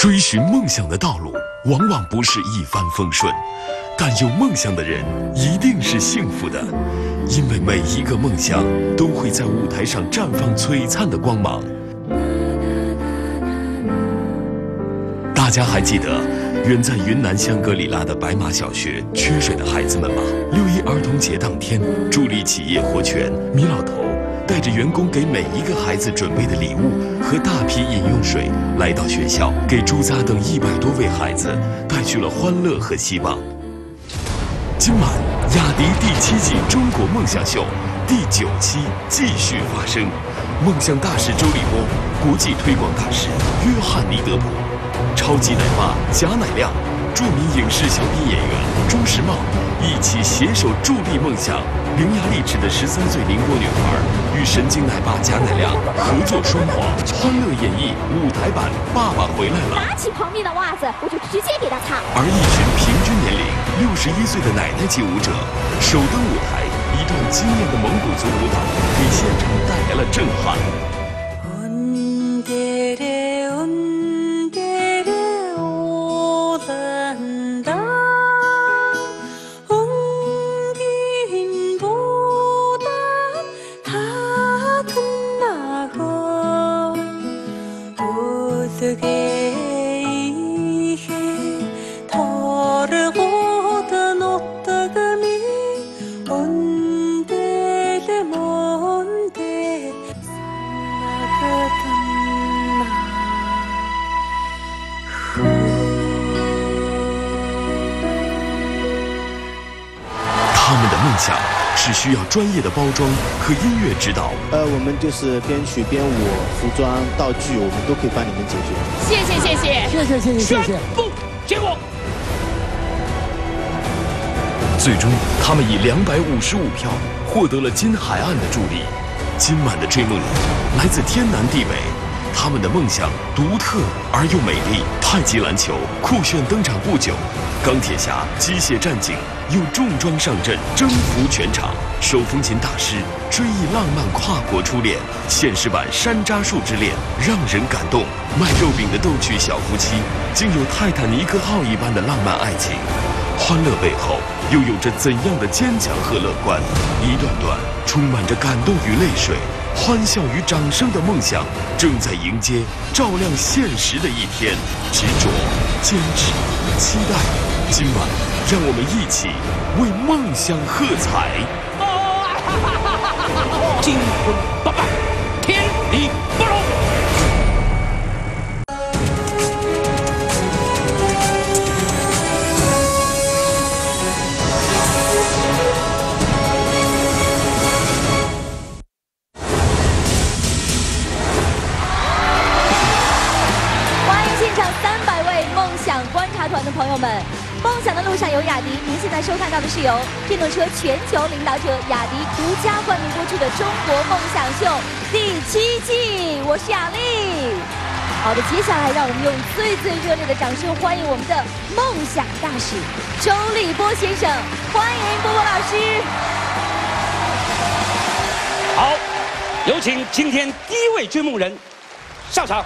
追寻梦想的道路往往不是一帆风顺，但有梦想的人一定是幸福的，因为每一个梦想都会在舞台上绽放璀璨的光芒。大家还记得远在云南香格里拉的白马小学缺水的孩子们吗？6·1儿童节当天，助力企业活泉米老头带着员工给每一个孩子准备的礼物和大批饮用水，来到学校，给朱扎等100多位孩子带去了欢乐和希望。今晚，雅迪第7季中国梦想秀第9期继续发生。梦想大使周立波，国际推广大使约翰尼德普，超级奶爸贾乃亮，著名影视小品演员钟时茂，一起携手助力梦想。伶牙俐齿的13岁宁波女孩与神经奶爸贾乃亮合作双簧，欢乐演绎舞台版《爸爸回来了》。 拿起旁边的袜子，我就直接给他擦。 而一群平均年龄61岁的奶奶级舞者首登舞台，一段惊艳的蒙古族舞蹈给现场带来了震撼。他们的梦想是需要专业的包装和音乐指导。 我们就是编曲、编舞、服装、道具，我们都可以帮你们解决。 谢谢。 宣布结果。 最终，他们以255票获得了金海岸的助力。今晚的追梦人来自天南地北，他们的梦想独特而又美丽。太极篮球酷炫登场不久，钢铁侠、机械战警又重装上阵，征服全场。手风琴大师追忆浪漫跨国初恋，现实版山楂树之恋让人感动。卖肉饼的逗趣小夫妻，竟有泰坦尼克号一般的浪漫爱情。欢乐背后又有着怎样的坚强和乐观？一段段充满着感动与泪水、欢笑与掌声的梦想，正在迎接照亮现实的一天。执着、坚持、期待，今晚让我们一起为梦想喝彩！ 金婚八拜，天理不容。 观察团的朋友们，梦想的路上有雅迪。您现在收看到的是由电动车全球领导者雅迪独家冠名播出的《中国梦想秀》第7季，我是雅丽。好的，接下来让我们用最热烈的掌声欢迎我们的梦想大使周立波先生，欢迎波波老师。 好，有请今天第一位追梦人上场。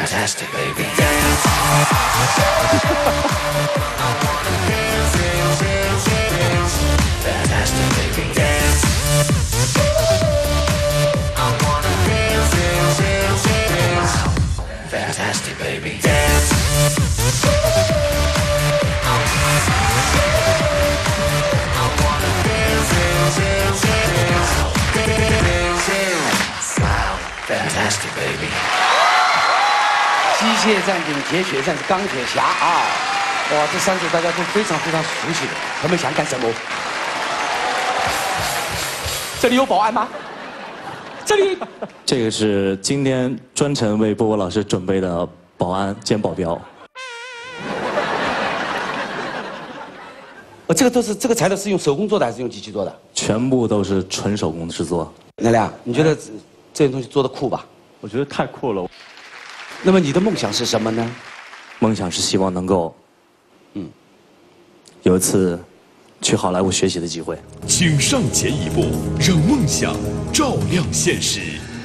Fantastic, baby. 机械战警、铁血战士、钢铁侠啊！哇，这三者大家都非常非常熟悉的。他们想干什么？这里有保安吗？这里。 这个是今天专程为波波老师准备的保安兼保镖。 这个材料是用手工做的还是用机器做的？ 全部都是纯手工制作。 亮亮，你觉得这些东西做的酷吧？ 我觉得太酷了。 那么你的梦想是什么呢？ 梦想是希望能够，有一次去好莱坞学习的机会。 请上前一步，让梦想照亮现实。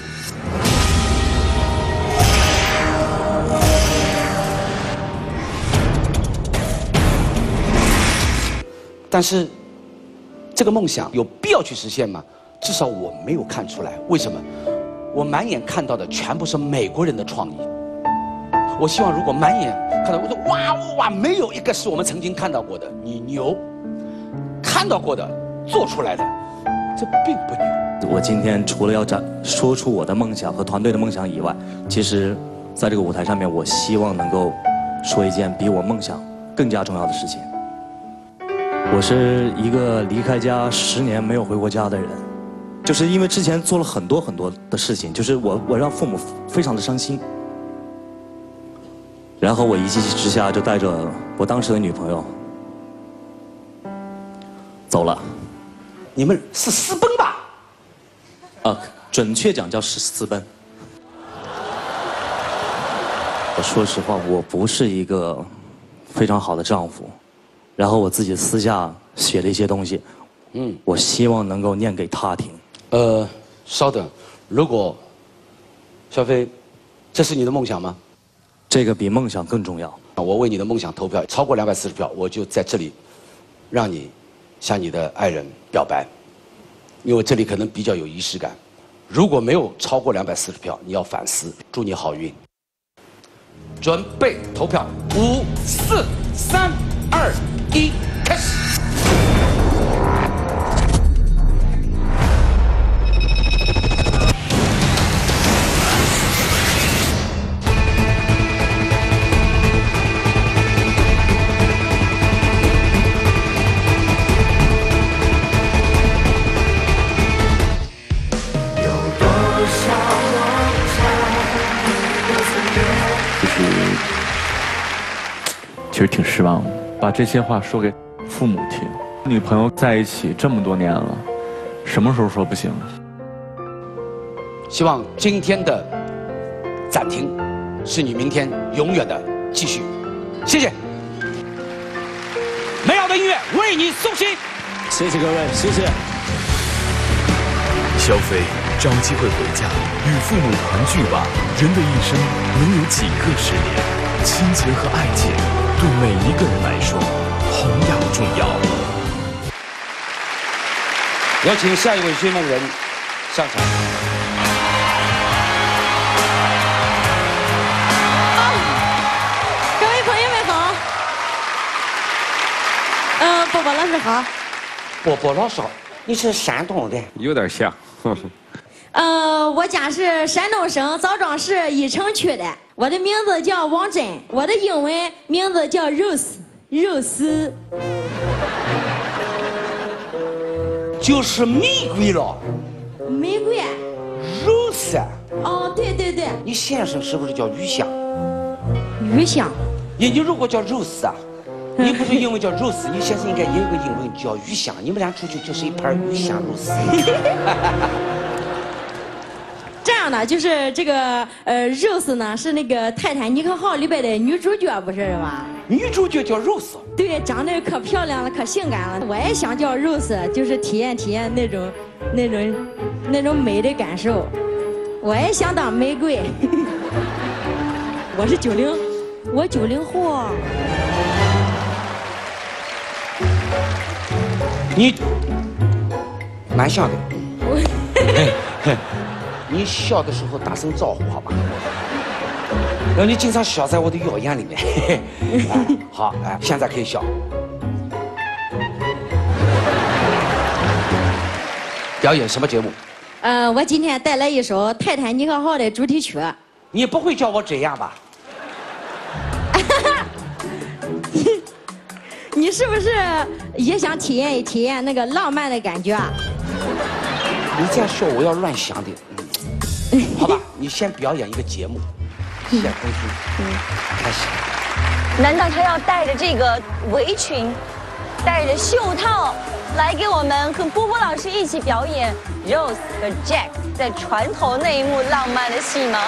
但是，这个梦想有必要去实现吗？至少我没有看出来。为什么？我满眼看到的全部是美国人的创意。我希望如果满眼看到，我说哇，没有一个是我们曾经看到过的。你牛，看到过的，做出来的，这并不牛。 我今天除了要说出我的梦想和团队的梦想以外，其实在这个舞台上面，我希望能够说一件比我梦想更加重要的事情。我是一个离开家10年没有回过家的人，就是因为之前做了很多的事情，就是我让父母非常的伤心。然后我一气之下就带着我当时的女朋友走了。 你们是私奔吧？ 准确讲叫私奔。我说实话，我不是一个非常好的丈夫。然后我自己私下写了一些东西，我希望能够念给他听。 稍等，如果小飞，这是你的梦想吗？ 这个比梦想更重要。 我为你的梦想投票，超过240票，我就在这里让你向你的爱人表白，因为这里可能比较有仪式感。如果没有超过240票，你要反思。祝你好运。准备投票，5、4、3、2、1，开始。 其实挺失望的，把这些话说给父母听。女朋友在一起这么多年了，什么时候说不行？ 希望今天的暂停是你明天永远的继续。谢谢。美好的音乐为你送行。 谢谢各位，谢谢。 小飞，找机会回家，与父母团聚吧。人的一生能有几个10年？亲情和爱情对每一个人来说同样重要。 有请下一位追梦人上场。 各位朋友们好。波波老师好。 波波老师好，你是山东的？ 有点像。 我家是山东省枣庄市义城区的，我的名字叫王真，我的英文名字叫 Rose， 就是玫瑰了。 玫瑰。 Rose。 哦，对对对。 你先生是不是叫于香？ 于香。 你如果叫 Rose 啊，你不是英文叫 Rose， 你先生应该也有个英文叫于香，你们俩出去就是一盘于香 Rose。 这样的就是这个Rose 呢是那个泰坦尼克号里边的女主角，不是吧？ 女主角叫 Rose。 对，长得可漂亮了，可性感了。我也想叫 Rose， 就是体验那种美的感受。我也想当玫瑰。我是我90后。 你蛮像的。你笑的时候大声招呼好吧？ 然后你经常笑在我的谣言里面。哎，好，哎，现在可以笑。表演什么节目？ 我今天带来一首《泰坦尼克号》的主题曲。 你不会叫我这样吧？ 你是不是也想体验一体验那个浪漫的感觉啊？ 你这样说我要乱想的。好吧，你先表演一个节目，先功夫，开始。 难道他要带着这个围裙，带着袖套，来给我们和波波老师一起表演 Rose 和 Jack 在船头那一幕浪漫的戏吗？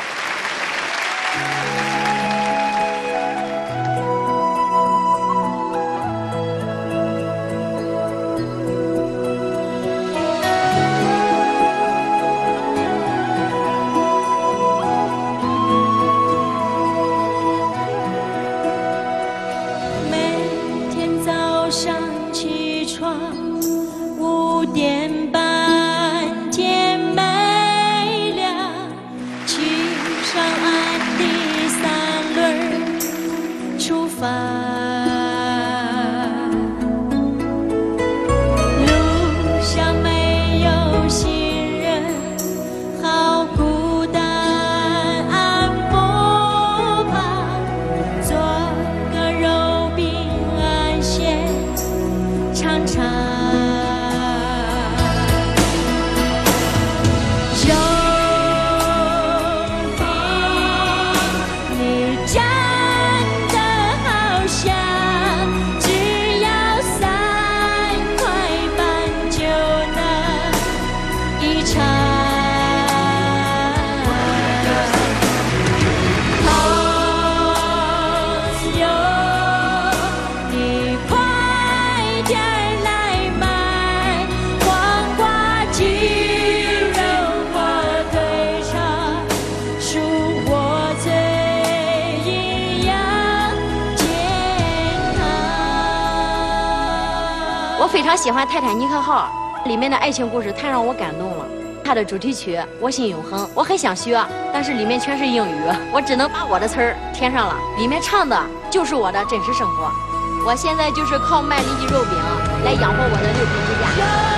我非常喜欢《泰坦尼克号》里面的爱情故事，太让我感动了。它的主题曲《我心永恒》，我很想学，但是里面全是英语，我只能把我的词儿填上了。里面唱的就是我的真实生活。我现在就是靠卖里脊肉饼来养活我的6口之家。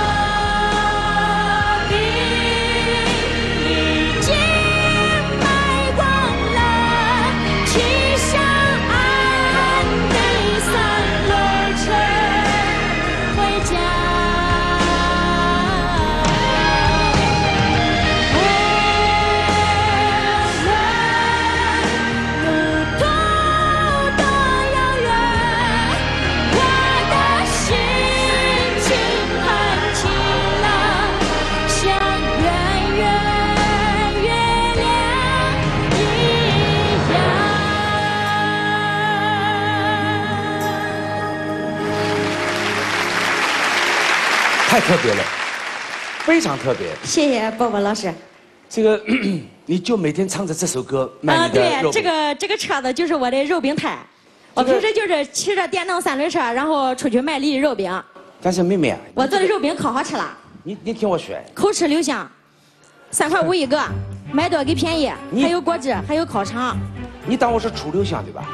太特别了，非常特别。 谢谢波波老师。 这个你就每天唱着这首歌卖你的肉饼。 对，这个车子就是我的肉饼摊。我平时就是骑着电动3轮车，然后出去卖里脊肉饼。 但是妹妹， 我做的肉饼可好吃了。 你听我说， 口吃留香，3块5一个，买多给便宜，还有果汁，还有烤肠。 你当我是楚留香对吧？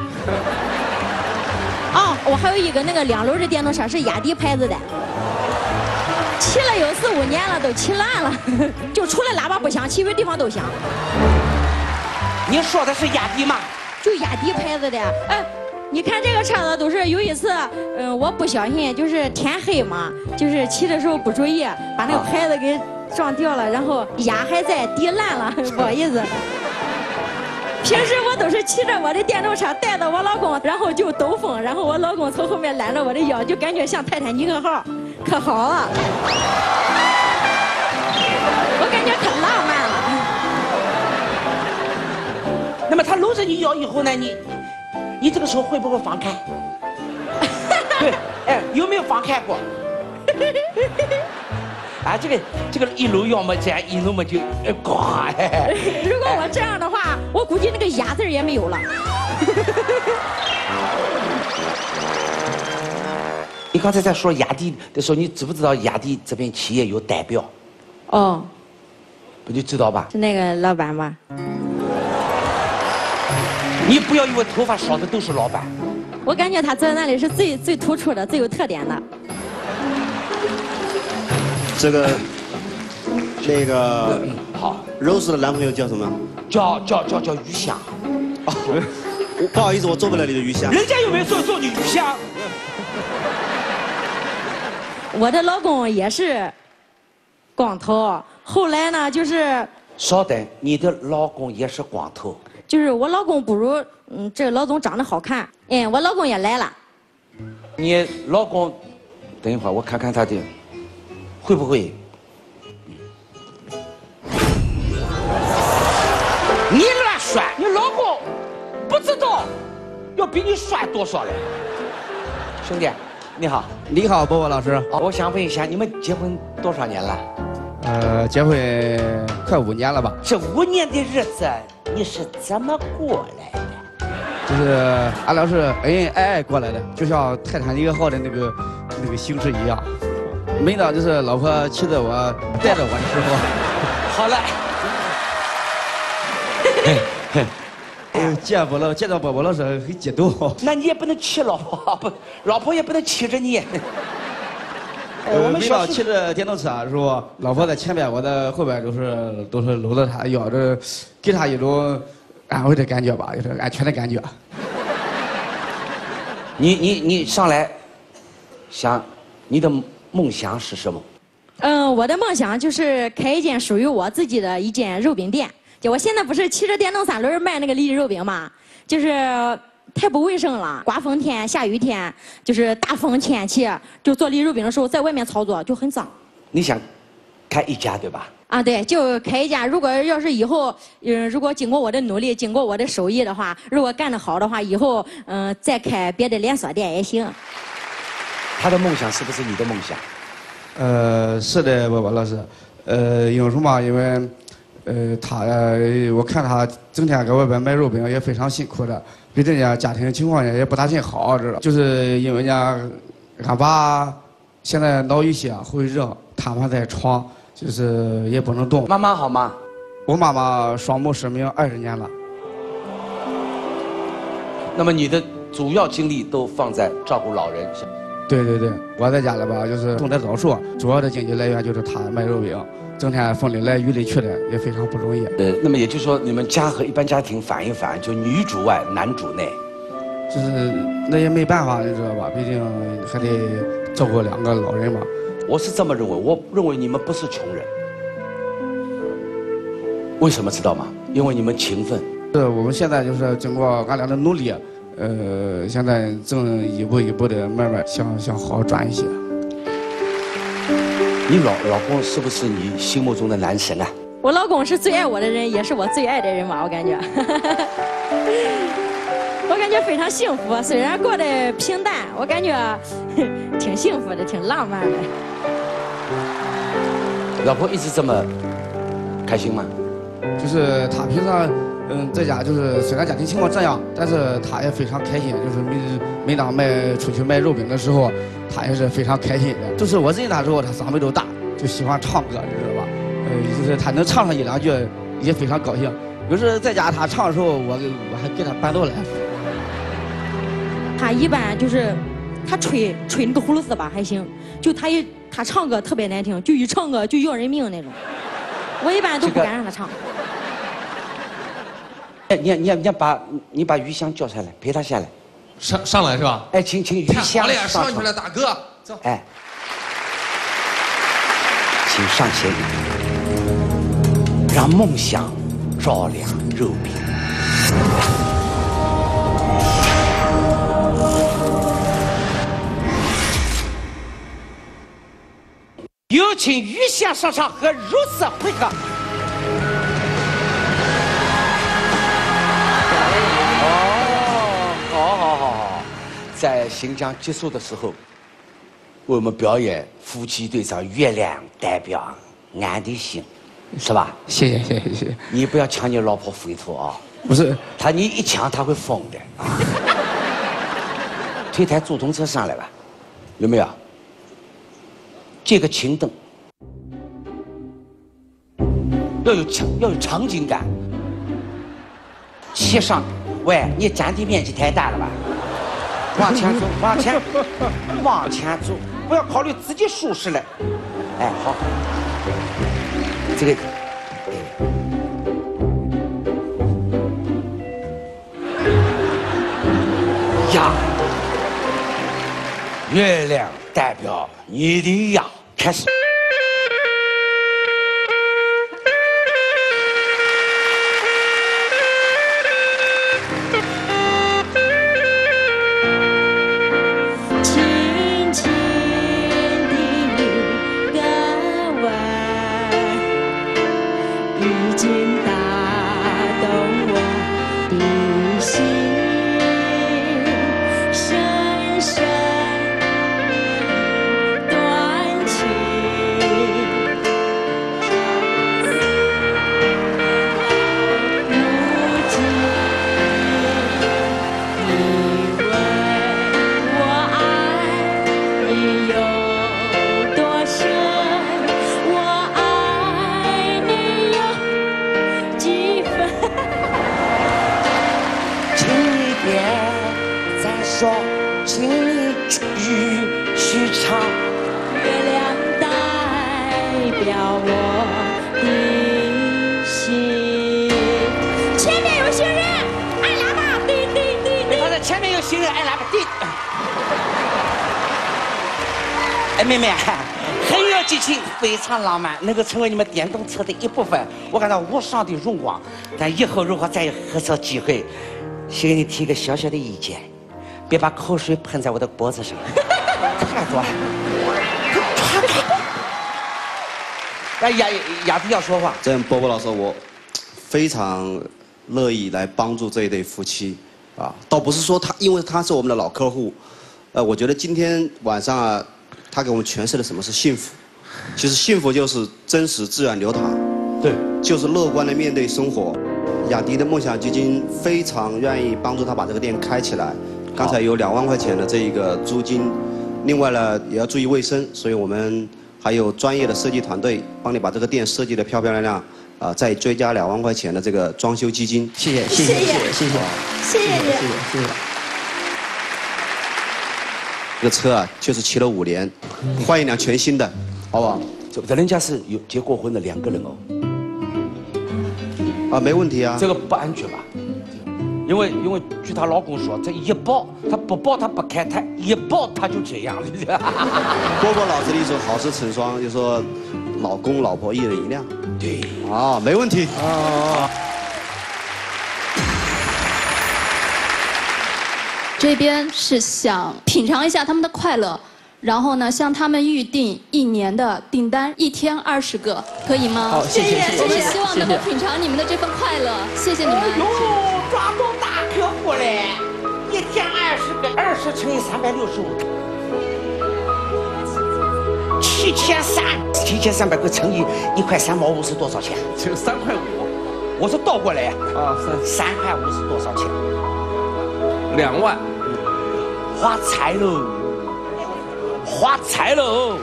哦，我还有一个那个2轮的电动车是雅迪牌子的。骑了有4、5年了，都骑烂了，就除了喇叭不响，其余地方都响。 你说的是雅迪吗？ 就雅迪牌子的。哎，你看这个车子都是有一次，我不小心就是天黑嘛，就是骑的时候不注意，把那个牌子给撞掉了，然后压还在，底烂了，不好意思。平时我都是骑着我的电动车带着我老公，然后就兜风，然后我老公从后面揽着我的腰，就感觉像泰坦尼克号，可好了。我感觉可浪漫了。 那么他搂着你腰以后呢，你这个时候会不会放开？对，哎，有没有放开过？啊，这个一搂要么这样，一搂么就呱。 如果我这样的话，我估计那个哑字也没有了。 你刚才在说雅迪的时候，你知不知道雅迪这边企业有代表？ 哦， 不就知道吧？ 是那个老板吧？ 你不要以为头发少的都是老板。 我感觉他在那里是最突出的、最有特点的。 这个，那个好 ，Rose 的男朋友叫什么？ 叫于香。 不好意思，我做不了你的鱼虾。 人家有没有做你鱼香？ 我的老公也是光头，后来呢就是稍等，你的老公也是光头。 就是我老公不如这老总长得好看。我老公也来了。 你老公，等一会儿我看看他的，会不会？你乱说，你老公不知道要比你帅多少嘞？兄弟，你好。 你好，波波老师。 我想问一下，你们结婚多少年了？ 结婚快5年了吧？ 这5年的日子你是怎么过来的？ 就是俺俩是恩恩爱爱过来的，就像泰坦尼克号的那个形式一样。每当就是老婆骑着我带着我的时候， 好了。 见到波波老师很激动。 那你也不能骑老婆，不，老婆也不能骑着你。 每当骑着电动车的时候，老婆在前边，我在后边都是搂着她的腰，这给她一种安慰的感觉吧，就是安全的感觉。 你上来，想你的梦想是什么？ 我的梦想就是开一间属于我自己的一间肉饼店。就我现在不是骑着电动3轮卖那个里脊肉饼嘛，就是太不卫生了。刮风天、下雨天，就是大风天气，就做里脊肉饼的时候，在外面操作就很脏。 你想开一家对吧？ 啊，对，就开一家。如果要是以后，如果经过我的努力，经过我的手艺的话，如果干得好的话，以后再开别的连锁店也行。 他的梦想是不是你的梦想？ 是的，波波老师。因为什么？因为。我看他整天搁外边卖肉饼也非常辛苦的，对人家家庭情况也不大挺好，知道？就是因为俺爸现在脑溢血会热，瘫痪在床，就是也不能动。 妈妈好吗？ 我妈妈双目失明20年了。 那么你的主要精力都放在照顾老人上？ 对，我在家里吧，就是种点枣树，主要的经济来源就是他卖肉饼。整天风里来雨里去的，也非常不容易。 那么也就是说，你们家和一般家庭反一反，就女主外男主内， 就是那也没办法，你知道吧？毕竟还得照顾2个老人嘛。 我是这么认为，我认为你们不是穷人。为什么知道吗？因为你们勤奋。 我们现在就是经过俺俩的努力，现在正一步一步的慢慢想好赚一些。 你老公是不是你心目中的男神啊？ 我老公是最爱我的人，也是我最爱的人吧，我感觉。我感觉非常幸福，虽然过得平淡，我感觉挺幸福的，挺浪漫的。 老婆一直这么开心吗？ 就是她平常在家就是虽然家庭情况这样，但是她也非常开心，就是每当出去卖肉饼的时候，她也是非常开心的。就是我认她之后，她嗓门都大，就喜欢唱歌，你知道吧？就是她能唱上1、2句也非常高兴。有时在家她唱的时候，我还给她伴奏来。 她一般就是她吹那个葫芦丝吧还行，就她唱歌特别难听，就一唱歌就要人命那种。我一般都不敢让她唱。 你把于香叫上来，陪她下来。 上来是吧？ 哎，请于香上去了，大哥，走。 哎，请上前，让梦想照亮肉饼。有请于香上场和Rose会合。好，在新疆结束的时候，为我们表演夫妻对唱《月亮代表俺的心》，是吧？ 谢谢。 你不要抢你老婆回头啊！ 不是， 你一抢他会疯的。推台助动车上来吧，有没有？借个青灯，要有场景感。切上喂，你占地面积太大了吧？往前走，往前，往前走，不要考虑自己舒适了。哎，好，这个，呀，月亮代表你的呀，开始。妹妹，很有激情，非常浪漫，能够成为你们电动车的一部分，我感到无上的荣光。但以后如果再有合适机会，先给你提一个小小的意见，别把口水喷在我的脖子上，太多了。哎，雅迪要说话。 这样，波波老师，我非常乐意来帮助这一对夫妻啊，倒不是说因为他是我们的老客户，我觉得今天晚上啊。他给我们诠释了什么是幸福，其实幸福就是真实、自然、流淌，对，就是乐观的面对生活。雅迪的梦想基金非常愿意帮助他把这个店开起来。刚才有2万块钱的这一个租金，另外呢也要注意卫生，所以我们还有专业的设计团队帮你把这个店设计得漂漂亮亮，再追加2万块钱的这个装修基金。谢谢，谢谢，谢谢，谢谢，谢谢你，谢谢。这个车啊，确实骑了5年，换一辆全新的，好不好？ 这人家是有结过婚的2个人哦。 啊，没问题啊。 这个不安全吧？因为据她老公说，这一抱她不抱她不开胎，一抱她就这样了。 波波老师的一首好事成双，就说老公老婆1人1辆。对。啊，没问题。啊。 这边是想品尝一下他们的快乐，然后呢，向他们预定1年的订单，1天20个，可以吗？ 好，谢谢。 我们希望能够品尝你们的这份快乐，谢谢你们。 哟，抓住大客户嘞！1天20个，20乘以365，7300个乘以1块3毛5是多少钱？ 就3块5。 我说倒过来啊 ，3块5是多少钱 ？2万。 发财喽！发财喽！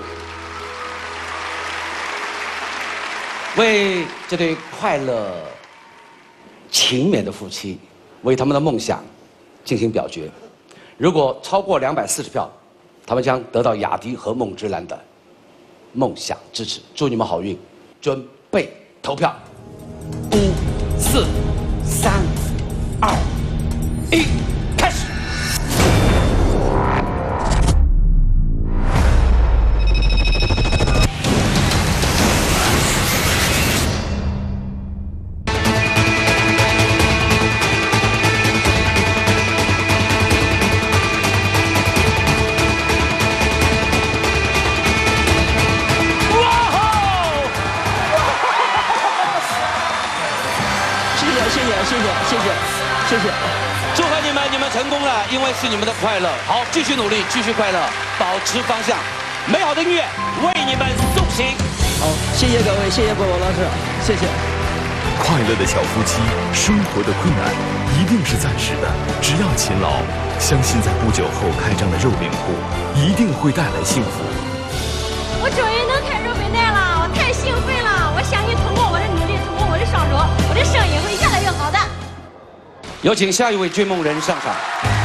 为这对快乐、勤勉的夫妻，为他们的梦想进行表决。如果超过240票，他们将得到雅迪和梦之蓝的梦想支持。祝你们好运！准备投票！5、4、3、2、1，开始！ 谢谢， 祝贺你们，你们成功了，因为是你们的快乐。好，继续努力，继续快乐，保持方向。美好的音乐为你们送行。 好，谢谢各位，谢谢波波老师，谢谢。 快乐的小夫妻，生活的困难一定是暂时的，只要勤劳，相信在不久后开张的肉饼铺一定会带来幸福。 我终于能开肉饼店了，我太兴奋了！我相信通过我的努力，通过我的双手，我的生意会越来越好的。 有请下一位追梦人上场。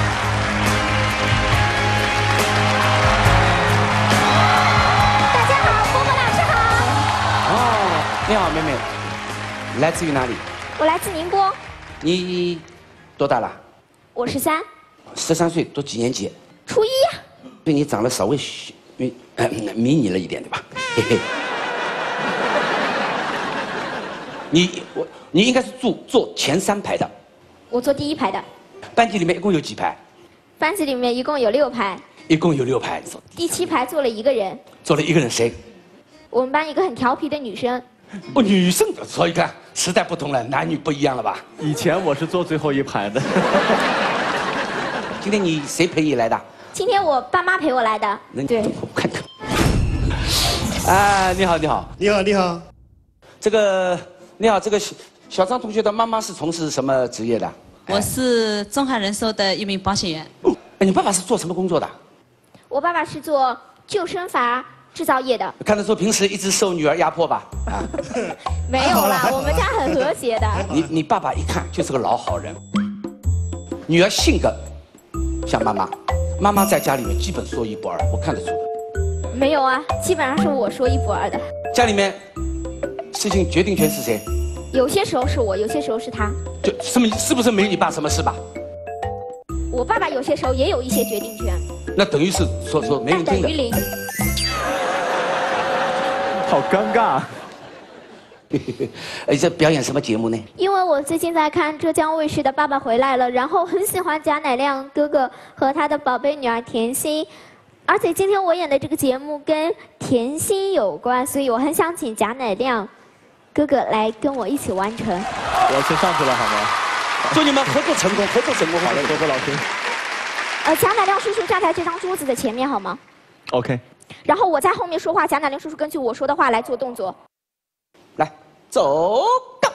大家好，波波老师好。 哦，你好，妹妹，来自于哪里？ 我来自宁波， 你多大了我13， 13岁，读几年级？ 初一呀。 对你长得稍微迷你了一点，对吧？嘿嘿。你应该是坐前3排的。 我坐第1排的。 班级里面一共有几排？ 班级里面一共有6排。 一共有6排。 第7排坐了1个人。 坐了1个人，谁？ 我们班一个很调皮的女生。 哦，女生，所以看时代不同了，男女不一样了吧？ 以前我是坐最后1排的。 今天你谁陪你来的？ 今天我爸妈陪我来的。对。 我看看。啊，你好，你好， 你好，你好。 这个，你好，这个小张同学的妈妈是从事什么职业的？ 我是中海人寿的一名保险员。 你爸爸是做什么工作的？ 我爸爸是做救生筏制造业的。 看得出平时一直受女儿压迫吧？啊， 没有啦，我们家很和谐的。 你爸爸一看就是个老好人。女儿性格像妈妈，妈妈在家里面基本说一不二，我看得出。 没有啊，基本上是我说一不二的。 家里面事情决定权是谁？ 有些时候是我，有些时候是他。 是不是没你爸什么事吧？ 我爸爸有些时候也有一些决定权。 那等于是说没人听的。 等于0。 好尴尬。 哎，这表演什么节目呢？ 因为我最近在看浙江卫视的《爸爸回来了》，然后很喜欢贾乃亮哥哥和他的宝贝女儿甜心，而且今天我演的这个节目跟甜心有关，所以我很想请贾乃亮哥哥来跟我一起完成。 我先上去了好吗？ 祝你们合作成功，合作成功。 好的，多多老师。 贾乃亮叔叔站在这张桌子的前面好吗 ？OK。 然后我在后面说话，贾乃亮叔叔根据我说的话来做动作。 来，走到。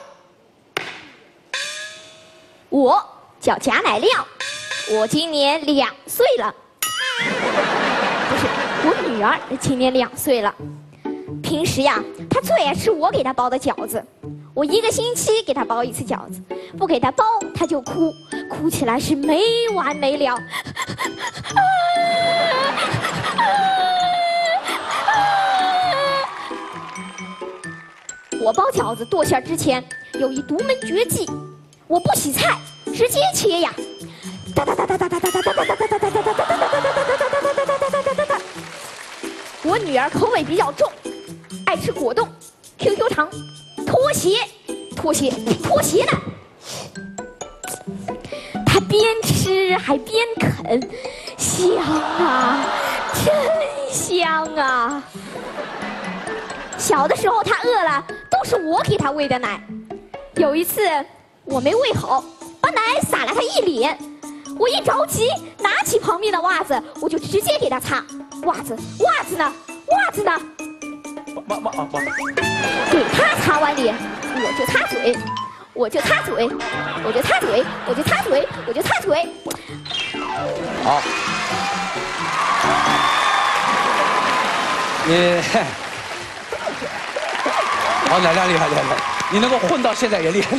我叫贾乃亮，我今年2岁了。不是，我女儿今年2岁了。平时呀，她最爱吃我给她包的饺子。我1个星期给她包1次饺子，不给她包她就哭，哭起来是没完没了。我包饺子剁馅之前有一独门绝技，我不洗菜，直接切呀！我女儿口味比较重，爱吃果冻、QQ 糖、拖鞋呢。她边吃还边啃，香啊，真香啊！小的时候她饿了，都是我给她喂的奶。有一次我没喂好，把奶洒了她一脸。我一着急，拿起旁边的袜子，我就直接给她擦。袜子呢？给她擦完脸，我就擦嘴。 好。你。好，乃亮厉害，你能够混到现在也厉害。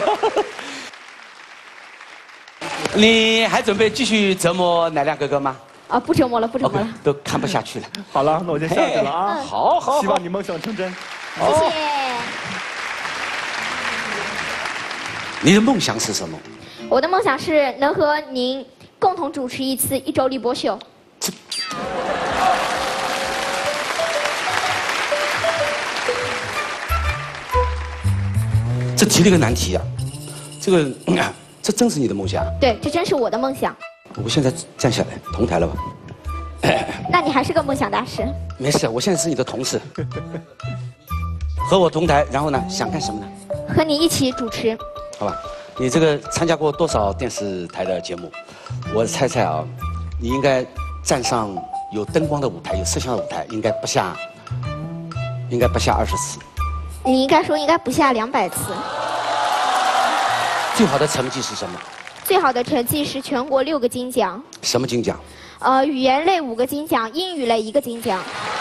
你还准备继续折磨乃亮哥哥吗？ 啊，不折磨了。Okay, 都看不下去了。 好了，那我就下去了啊。 好， 希望你梦想成真。 谢谢。 你的梦想是什么？ 我的梦想是能和您共同主持一次1周立波秀。 这提了一个难题啊！这真是你的梦想？ 对，这真是我的梦想。 我现在站下来，同台了吧？ 那你还是个梦想大师。 没事，我现在是你的同事，和我同台，然后呢，想干什么呢？ 和你一起主持。 好吧，你这个参加过多少电视台的节目？我猜猜啊，你应该站上有灯光的舞台，有摄像的舞台，应该不下20次。 你应该说应该不下200次。 最好的成绩是什么？ 最好的成绩是全国6个金奖。 什么金奖？ 语言类5个金奖，英语类1个金奖。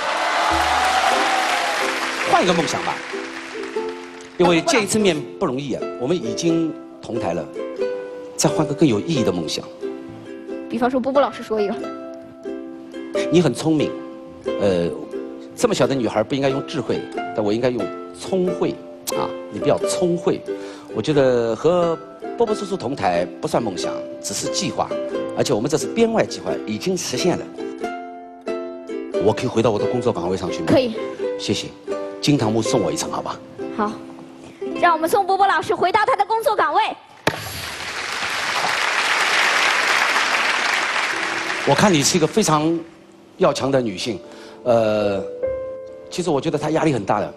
换一个梦想吧，因为见一次面不容易啊。我们已经同台了， 再换个更有意义的梦想。 比方说，波波老师说一个。 你很聪明，这么小的女孩不应该用智慧，但我应该用聪慧啊！你比较聪慧，我觉得和波波叔叔同台不算梦想，只是计划，而且我们这是编外计划，已经实现了。我可以回到我的工作岗位上去吗？ 可以。 谢谢，金堂木送我一程，好吧？ 好，让我们送波波老师回到他的工作岗位。 我看你是一个非常要强的女性，其实我觉得她压力很大的。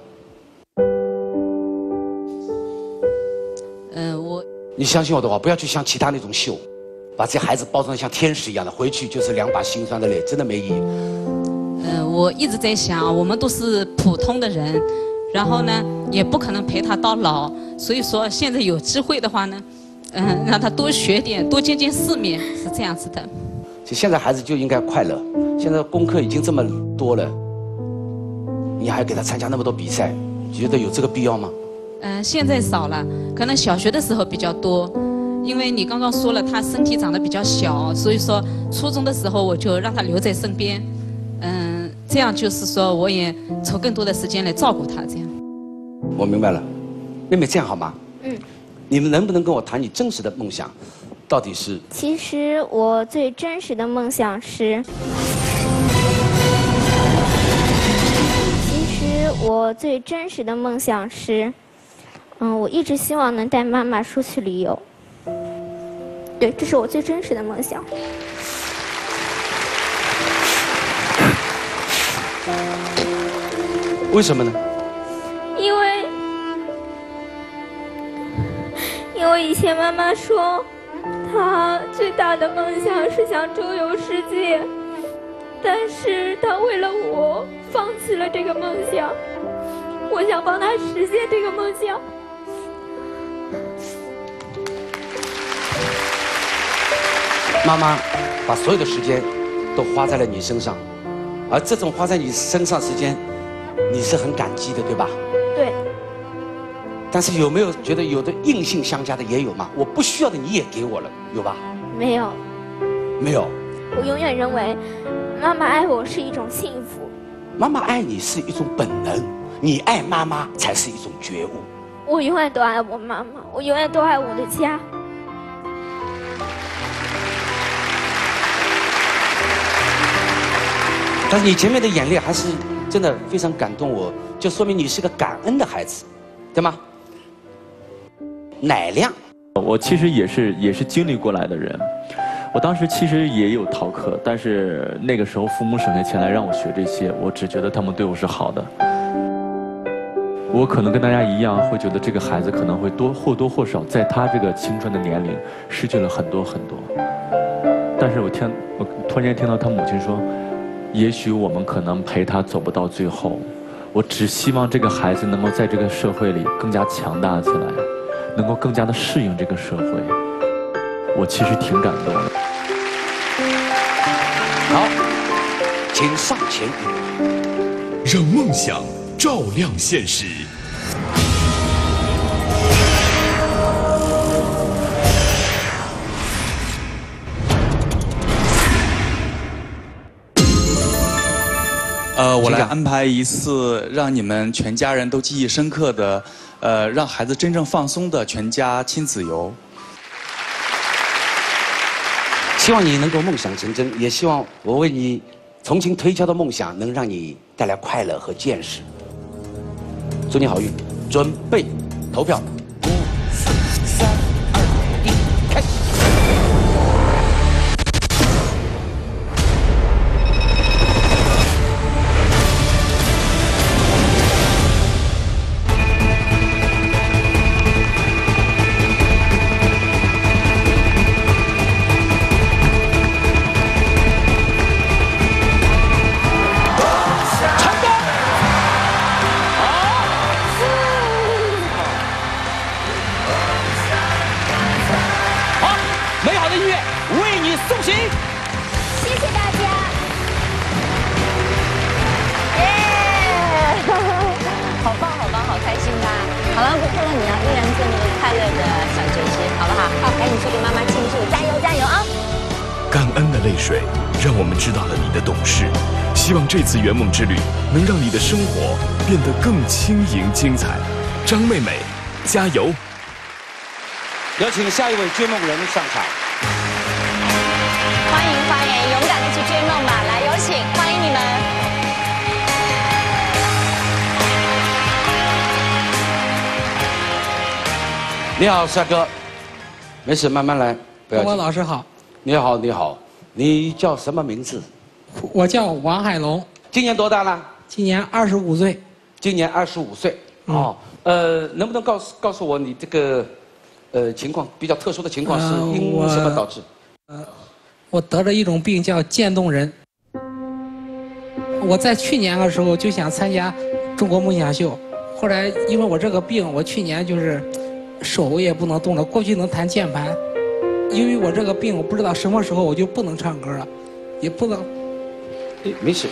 你相信我的话，不要去像其他那种秀，把这些孩子包装得像天使一样的，回去就是2把心酸的泪，真的没意义。 我一直在想，我们都是普通的人，然后呢，也不可能陪他到老，所以说现在有机会的话呢，让他多学点，多见见世面，是这样子的。 现在孩子就应该快乐，现在功课已经这么多了，你还给他参加那么多比赛，你觉得有这个必要吗？ 现在少了，可能小学的时候比较多，因为你刚刚说了他身体长得比较小，所以说初中的时候我就让他留在身边，这样就是说我也抽更多的时间来照顾他，这样。 我明白了，妹妹这样好吗？你们能不能跟我谈你真实的梦想，到底是？ 其实我最真实的梦想是。我最真实的梦想是，我一直希望能带妈妈出去旅游。对，这是我最真实的梦想。 为什么呢？ 因为以前妈妈说，她最大的梦想是想周游世界。但是他为了我放弃了这个梦想，我想帮他实现这个梦想。 妈妈把所有的时间都花在了你身上，而这种花在你身上时间，你是很感激的，对吧？ 对。 但是有没有觉得有的硬性相加的也有吗？我不需要的你也给我了，有吧？ 没有。 没有。 我永远认为，妈妈爱我是一种幸福。 妈妈爱你是一种本能，你爱妈妈才是一种觉悟。 我永远都爱我妈妈，我永远都爱我的家。 但是你前面的眼泪还是真的非常感动我，就说明你是个感恩的孩子，对吗？乃亮， 我其实也是经历过来的人。我当时其实也有逃课，但是那个时候父母省下钱来让我学这些，我只觉得他们对我是好的。我可能跟大家一样，会觉得这个孩子可能会或多或少在他这个青春的年龄失去了很多很多。但是我突然间听到他母亲说，也许我们可能陪他走不到最后。我只希望这个孩子能够在这个社会里更加强大起来，能够更加的适应这个社会。我其实挺感动的。 好，请上前一步， 让梦想照亮现实。 我来安排一次让你们全家人都记忆深刻的，让孩子真正放松的全家亲子游。 希望你能够梦想成真，也希望我为你重新推敲的梦想能让你带来快乐和见识。祝你好运，准备投票，5、4、3、2、1，开始。 泪水，让我们知道了你的懂事。希望这次圆梦之旅能让你的生活变得更轻盈精彩。张妹妹，加油！ 有请下一位追梦人上场。 欢迎发言，勇敢的去追梦吧！来，有请，欢迎你们。 你好，帅哥。没事，慢慢来，不要紧。 郭老师好。 你好，你好。你叫什么名字？ 我叫王海龙。 今年多大了？ 今年25岁。 今年25岁。哦，能不能告诉我你这个情况比较特殊的情况是因什么导致？ 我得了一种病叫渐冻人。我在去年的时候就想参加中国梦想秀，后来因为我这个病，我去年就是手也不能动了，过去能弹键盘，因为我这个病，我不知道什么时候我就不能唱歌了，也不能。 没事。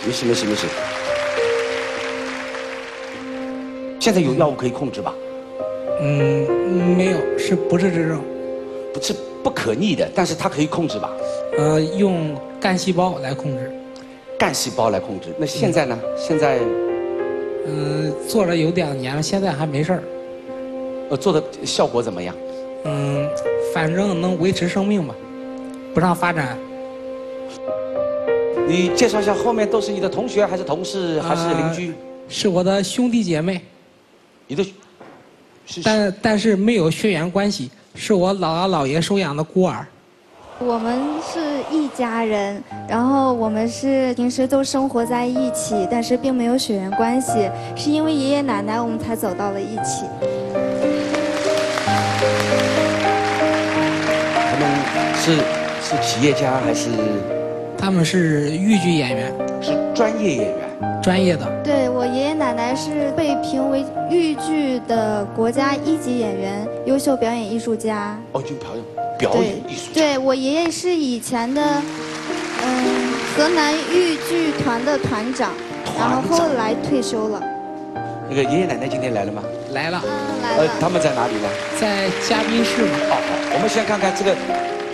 现在有药物可以控制吧？ 没有，不是治症？ 不是不可逆的，但是它可以控制吧？ 用干细胞来控制。 干细胞来控制。那现在呢？现在， 做了有2年了，现在还没事儿。 做的效果怎么样？ 反正能维持生命吧，不让发展。 你介绍一下，后面都是你的同学还是同事还是邻居？ 是我的兄弟姐妹。 你的， 但是没有血缘关系，是我姥姥姥爷收养的孤儿。 我们是一家人，然后我们是平时都生活在一起，但是并没有血缘关系，是因为爷爷奶奶我们才走到了一起。 他们是企业家还是？ 他们是豫剧演员， 是专业演员。 专业的。 对，我爷爷奶奶是被评为豫剧的国家1级演员、优秀表演艺术家。 哦，就表演艺术家。 对，我爷爷是以前的河南豫剧团的团长，然后后来退休了。 那个爷爷奶奶今天来了吗？ 来了。 来了。 他们在哪里呢？ 在嘉宾室嘛。 哦，我们先看看这个。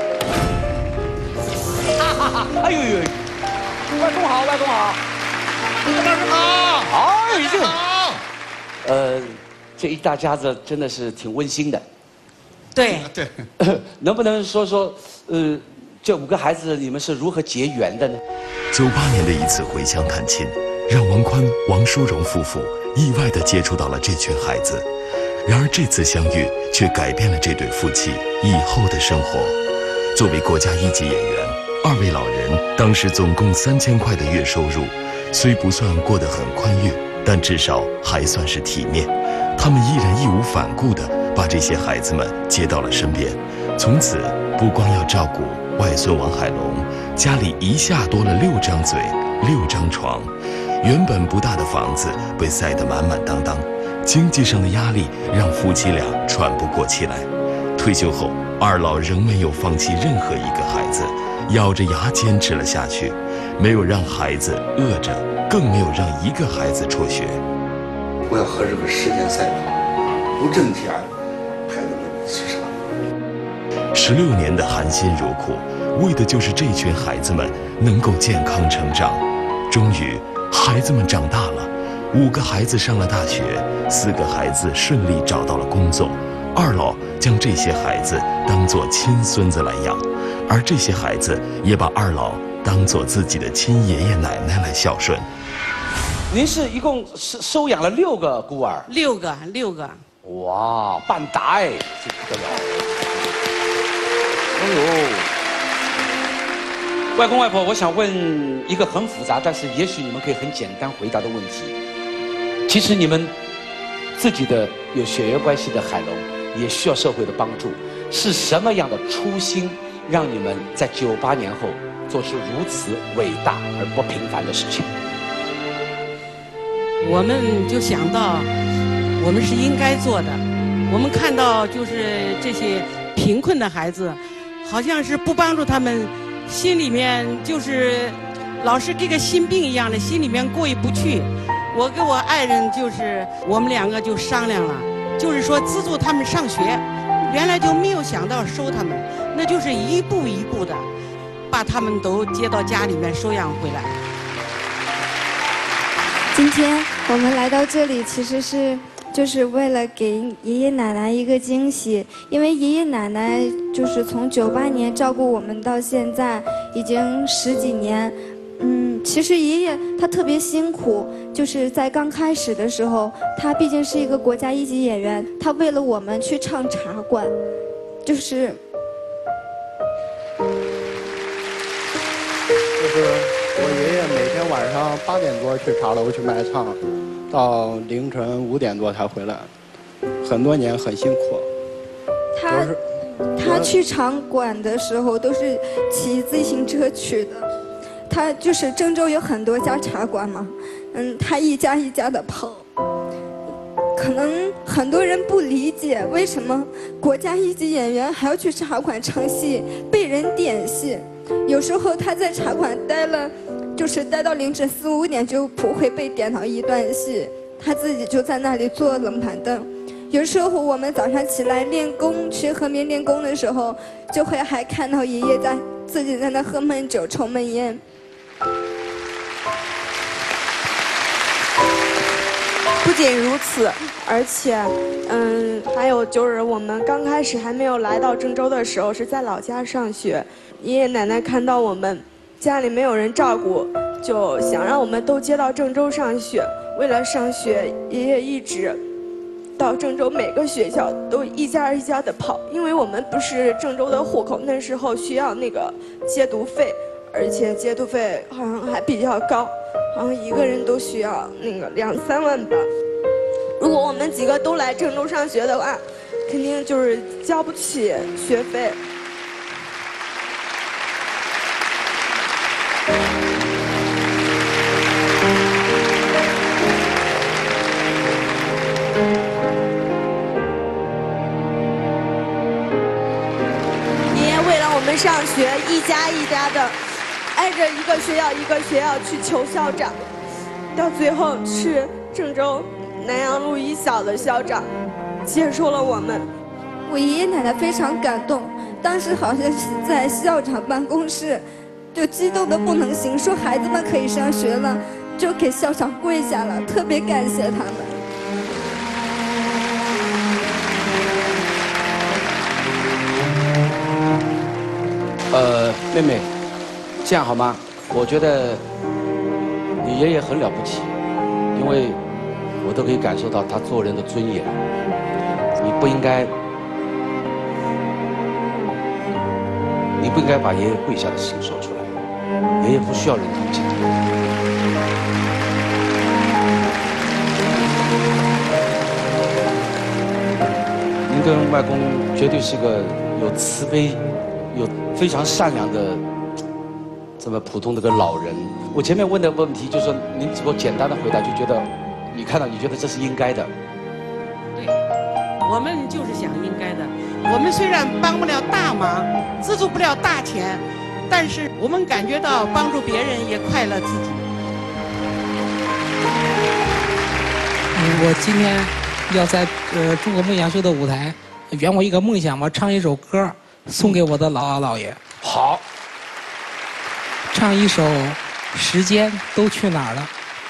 哎呦，外公好，外公好。 老师好， 哎，这个，这一大家子真的是挺温馨的。 对， 能不能说说，这5个孩子你们是如何结缘的呢 ？98年的一次回乡探亲，让王宽、王淑荣夫妇意外地接触到了这群孩子。然而这次相遇却改变了这对夫妻以后的生活。作为国家1级演员，2位老人当时总共3000块的月收入。虽不算过得很宽裕，但至少还算是体面。他们依然义无反顾地把这些孩子们接到了身边。从此，不光要照顾外孙王海龙，家里一下多了6张嘴、6张床。原本不大的房子被塞得满满当当，经济上的压力让夫妻俩喘不过气来。退休后，2老仍没有放弃任何一个孩子，咬着牙坚持了下去。没有让孩子饿着，更没有让一个孩子辍学。 我要和这个时间赛跑，不挣钱，孩子们吃啥 ？16年的含辛茹苦，为的就是这群孩子们能够健康成长。终于，孩子们长大了，5个孩子上了大学，4个孩子顺利找到了工作。2老将这些孩子当作亲孙子来养，而这些孩子也把2老当做自己的亲爷爷奶奶来孝顺。 您是一共收养了6个孤儿 ？6个。 哇，半打哎，这不得了！哎呦，外公外婆，我想问一个很复杂，但是也许你们可以很简单回答的问题。其实你们自己的有血缘关系的海龙也需要社会的帮助，是什么样的初心让你们在98年后做出如此伟大而不平凡的事情？ 我们就想到，我们是应该做的。我们看到就是这些贫困的孩子，好像是不帮助他们，心里面就是老是跟个心病一样的，心里面过意不去。我跟我爱人就是我们2个就商量了，就是说资助他们上学。原来就没有想到收他们，那就是一步一步的。 把他们都接到家里面收养回来。 今天我们来到这里，其实就是为了给爷爷奶奶一个惊喜，因为爷爷奶奶就是从98年照顾我们到现在，已经10几年。其实爷爷他特别辛苦，就是在刚开始的时候，他毕竟是一个国家1级演员，他为了我们去唱茶馆，就是我爷爷每天晚上8点多去茶楼去卖唱，到凌晨5点多才回来，很多年很辛苦。 他去场馆的时候都是骑自行车去的。他就是郑州有很多家茶馆嘛，他一家一家的跑。可能很多人不理解为什么国家1级演员还要去茶馆唱戏，被人点戏。有时候他在茶馆待到凌晨4、5点就不会被点到一段戏，他自己就在那里坐冷板凳。有时候我们早上起来练功，去河边练功的时候，就会还看到爷爷自己在那喝闷酒、抽闷烟。 不仅如此，而且，还有就是我们刚开始还没有来到郑州的时候，是在老家上学。爷爷奶奶看到我们家里没有人照顾，就想让我们都接到郑州上学。为了上学，爷爷一直到郑州每个学校都一家一家的跑，因为我们不是郑州的户口，那时候需要那个接读费，而且接读费好像还比较高。好像一个人都需要那个2、3万吧。如果我们几个都来郑州上学的话，肯定就是交不起学费。爷爷为了我们上学，一家一家的。挨着一个学校去求校长，到最后是郑州南阳路1小的校长接受了我们。 我爷爷奶奶非常感动，当时好像是在校长办公室，就激动得不能行，说孩子们可以上学了，就给校长跪下了，特别感谢他们。 妹妹。这样好吗？我觉得你爷爷很了不起，因为我都可以感受到他做人的尊严。你不应该把爷爷跪下的事情说出来。爷爷不需要人同情。您跟外公绝对是个有慈悲、有非常善良的。这么普通的个老人，我前面问的问题就是说，您只不过简单的回答，就觉得，你看到你觉得这是应该的。 对，我们就是想应该的。我们虽然帮不了大忙，资助不了大钱，但是我们感觉到帮助别人也快乐自己。 我今天要在中国梦想秀的舞台圆我一个梦想嘛，唱一首歌送给我的姥姥姥爷。 好。 唱一首《时间都去哪儿了》。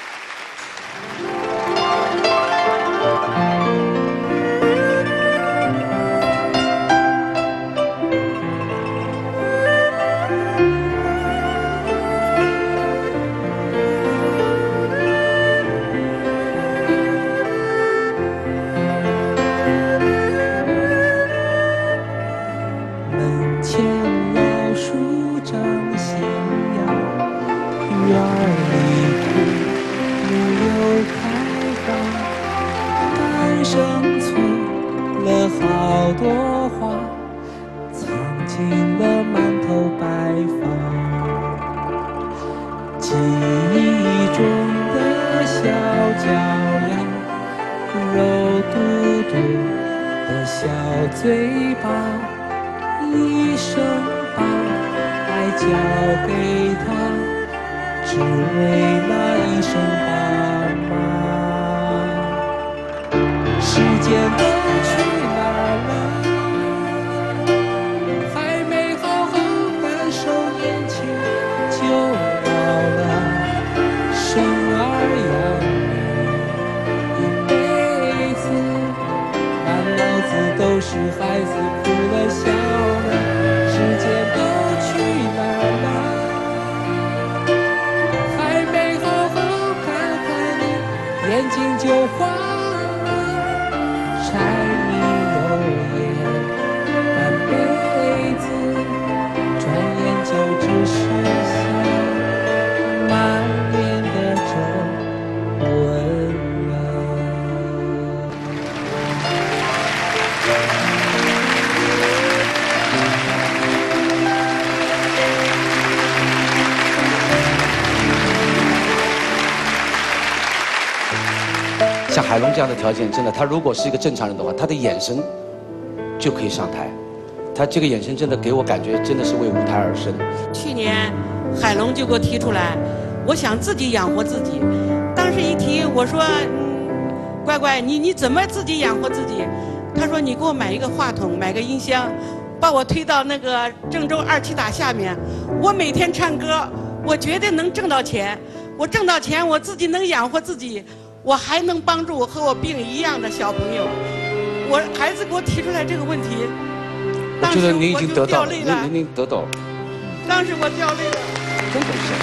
门前老树长新芽，院里木有开放，半生存了好多花，藏进了满头白发。记忆中的小脚丫，肉嘟嘟的小嘴巴，一生把爱交给他，只为那一声爸妈。时间都去哪儿了？还没好好感受年轻。 就换了柴米油盐，半辈子转眼就只剩下满脸的皱纹了。 像海龙这样的条件，真的，他如果是一个正常人的话，他的眼神就可以上台。他这个眼神真的给我感觉，真的是为舞台而生。 去年海龙就给我提出来，我想自己养活自己。当时一提，我说，乖乖，你怎么自己养活自己？他说你给我买一个话筒，买个音箱，把我推到那个郑州2期大下面，我每天唱歌，我绝对能挣到钱。我挣到钱，我自己能养活自己。我还能帮助和我病一样的小朋友。我孩子给我提出来这个问题， 我觉得您已经得到了，您得到了。 当时我掉泪了。 真的是。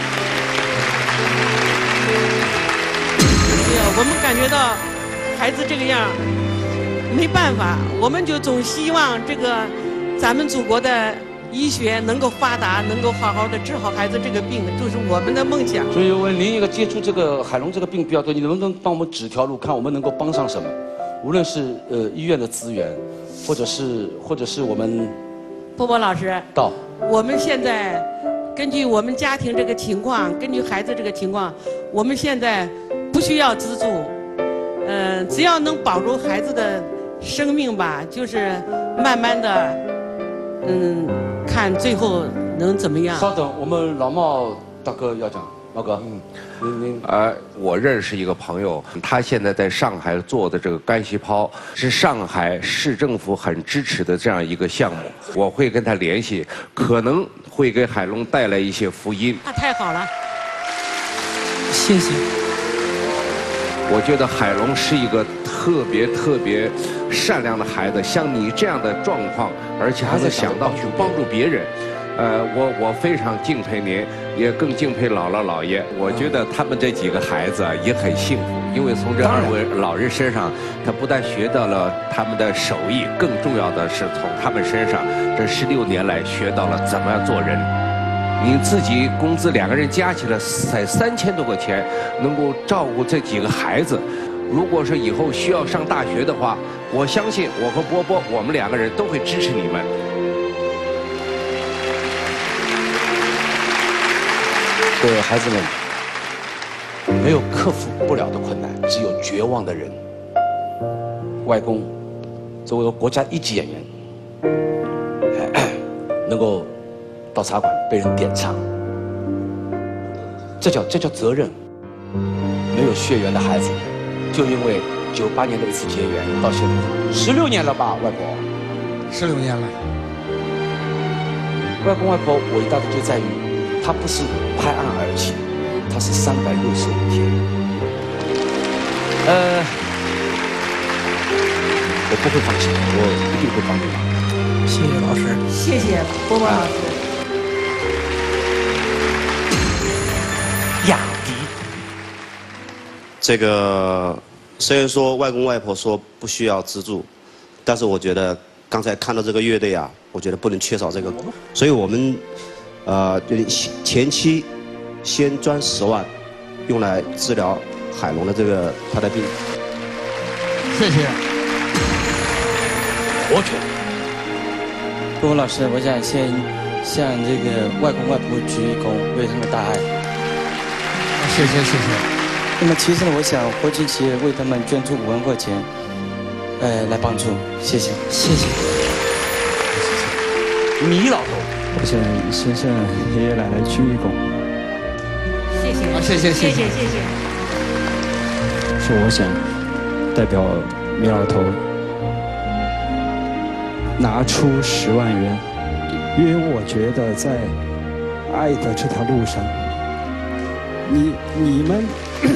哎呀，我们感觉到孩子这个样，没办法，我们就总希望这个咱们祖国的医学能够发达，能够好好的治好孩子这个病，就是我们的梦想。 所以我您一个接触这个海龙这个病比较多，你能不能帮我们指条路，看我们能够帮上什么？无论是医院的资源，或者是我们波波老师到我们现在根据我们家庭这个情况，根据孩子这个情况，我们现在不需要资助，只要能保住孩子的生命吧，就是慢慢的，看最后能怎么样。 稍等，我们老茂大哥要讲，茂哥， 我认识一个朋友，他现在在上海做的这个干细胞是上海市政府很支持的这样一个项目，我会跟他联系，可能会给海龙带来一些福音。 那太好了， 谢谢。 我觉得海龙是一个特别善良的孩子，像你这样的状况，而且还能想到去帮助别人。我非常敬佩您，也更敬佩姥姥姥爷。我觉得他们这几个孩子也很幸福，因为从这2位老人身上，他不但学到了他们的手艺，更重要的是从他们身上这16年来学到了怎么样做人。你自己工资2个人加起来才3000多块钱，能够照顾这几个孩子。如果说以后需要上大学的话，我相信我和波波，我们2个人都会支持你们。 各位孩子们，没有克服不了的困难，只有绝望的人。外公作为国家1级演员，能够到茶馆被人点唱，这叫责任。没有血缘的孩子，就因为98年的一次结缘，到现在16年了吧，外婆 ？16年了。 外公外婆伟大的就在于，他不是拍案而起，他是365天。我不会放弃，我一定会帮你忙。 谢谢老师， 谢谢波波老师。 雅迪， 这个虽然说外公外婆说不需要资助，但是我觉得刚才看到这个乐队啊，我觉得不能缺少这个，所以我们前期先赚10万，用来治疗海龙的他的病。 谢谢。 我觉得， 波波老师，我想先向这个外公外婆鞠一躬，为他们大爱。 谢谢。 那么其实呢，我想活进企业为他们捐出5万块钱，来帮助。谢谢。 米老头， 我想先向爷爷奶奶鞠一躬。 谢谢。 是我想代表米老头拿出10万元，因为我觉得在爱的这条路上，你们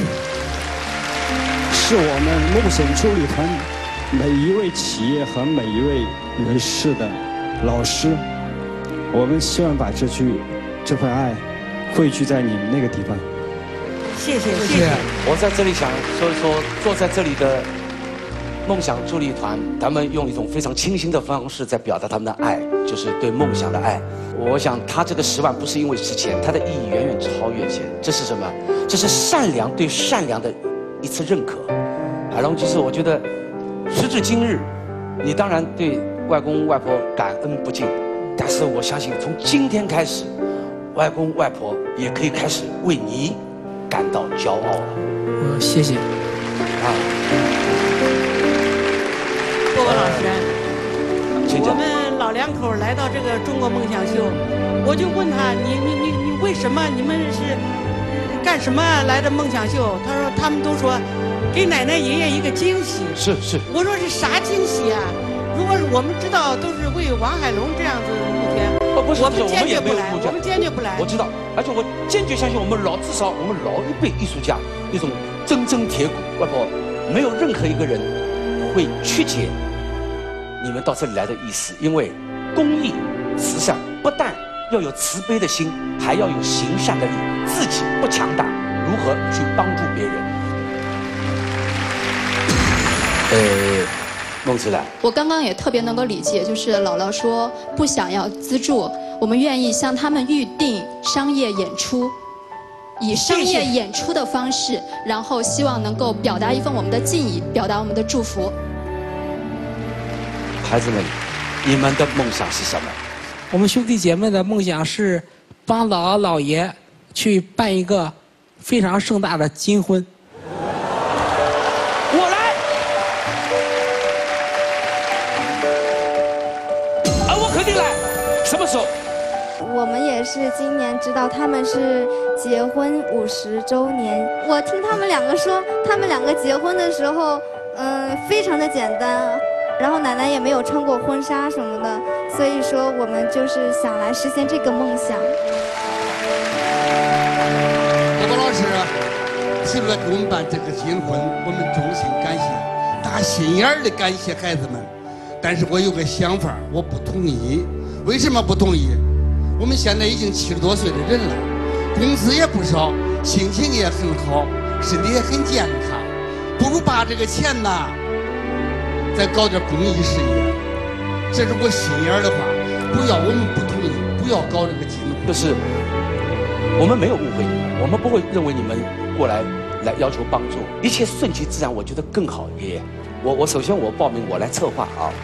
是我们梦想助力团每一位企业和每一位人士的老师，我们希望把这份爱汇聚在你们那个地方。 谢谢谢谢。 我在这里想说一说，坐在这里的梦想助力团，他们用一种非常清新的方式在表达他们的爱，就是对梦想的爱。我想他这个10万不是因为是钱，它的意义远远超越钱。这是什么？这是善良对善良的一次认可。海龙，其实我觉得，时至今日，你当然对外公外婆感恩不尽，但是我相信从今天开始，外公外婆也可以开始为你感到骄傲了。 谢谢。 啊。 郭文老师，我们老两口来到这个中国梦想秀，我就问他，你为什么你们是干什么来的梦想秀？他说他们都说给奶奶爷爷一个惊喜。 是。 我说是啥惊喜啊？如果是我们知道都是为王海龙这样子目前， 不是， 我们坚决不来， 我们坚决不来。 我知道，而且我坚决相信至少我们老一辈艺术家那种铮铮铁骨，外婆没有任何一个人会曲解你们到这里来的意思，因为公益慈善不但要有慈悲的心，还要有行善的力，自己不强大，如何去帮助别人？孟子兰， 我刚刚也特别能够理解，就是姥姥说不想要资助，我们愿意向他们预定商业演出，以商业演出的方式，然后希望能够表达一份我们的敬意，表达我们的祝福。 孩子们，你们的梦想是什么？ 我们兄弟姐妹的梦想是帮姥姥姥爷去办一个非常盛大的金婚。 我来。我肯定来。什么时候？ 我们也是今年知道他们是结婚50周年。我听他们两个说，他们两个结婚的时候，非常的简单。然后奶奶也没有穿过婚纱什么的，所以说我们就是想来实现这个梦想。 郭老师提出来给我们办这个金婚，我们衷心感谢，打心眼的感谢孩子们。但是我有个想法，我不同意。为什么不同意？我们现在已经70多岁的人了，工资也不少，心情也很好，身体也很健康，不如把这个钱呐再搞点公益事业，这是我心眼的话。不要，我们不同意，不要搞这个金婚。 就是我们没有误会你们，我们不会认为你们过来要求帮助，一切顺其自然，我觉得更好。爷爷，我首先我报名，我来策划啊。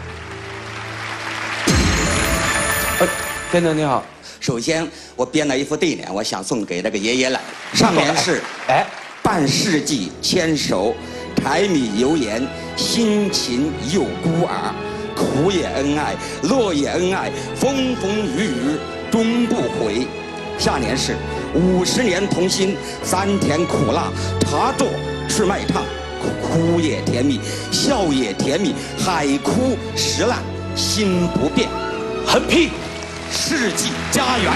先生你好， 首先我编了一副对联，我想送给那个爷爷奶奶，上面是半世纪牵手，柴米油盐。辛勤又孤儿，苦也恩爱，乐也恩爱，风风雨雨终不悔。下联是50年同心，3甜苦辣，茶作吃卖唱，哭也甜蜜，笑也甜蜜，海枯石烂心不变， 横批世纪佳缘。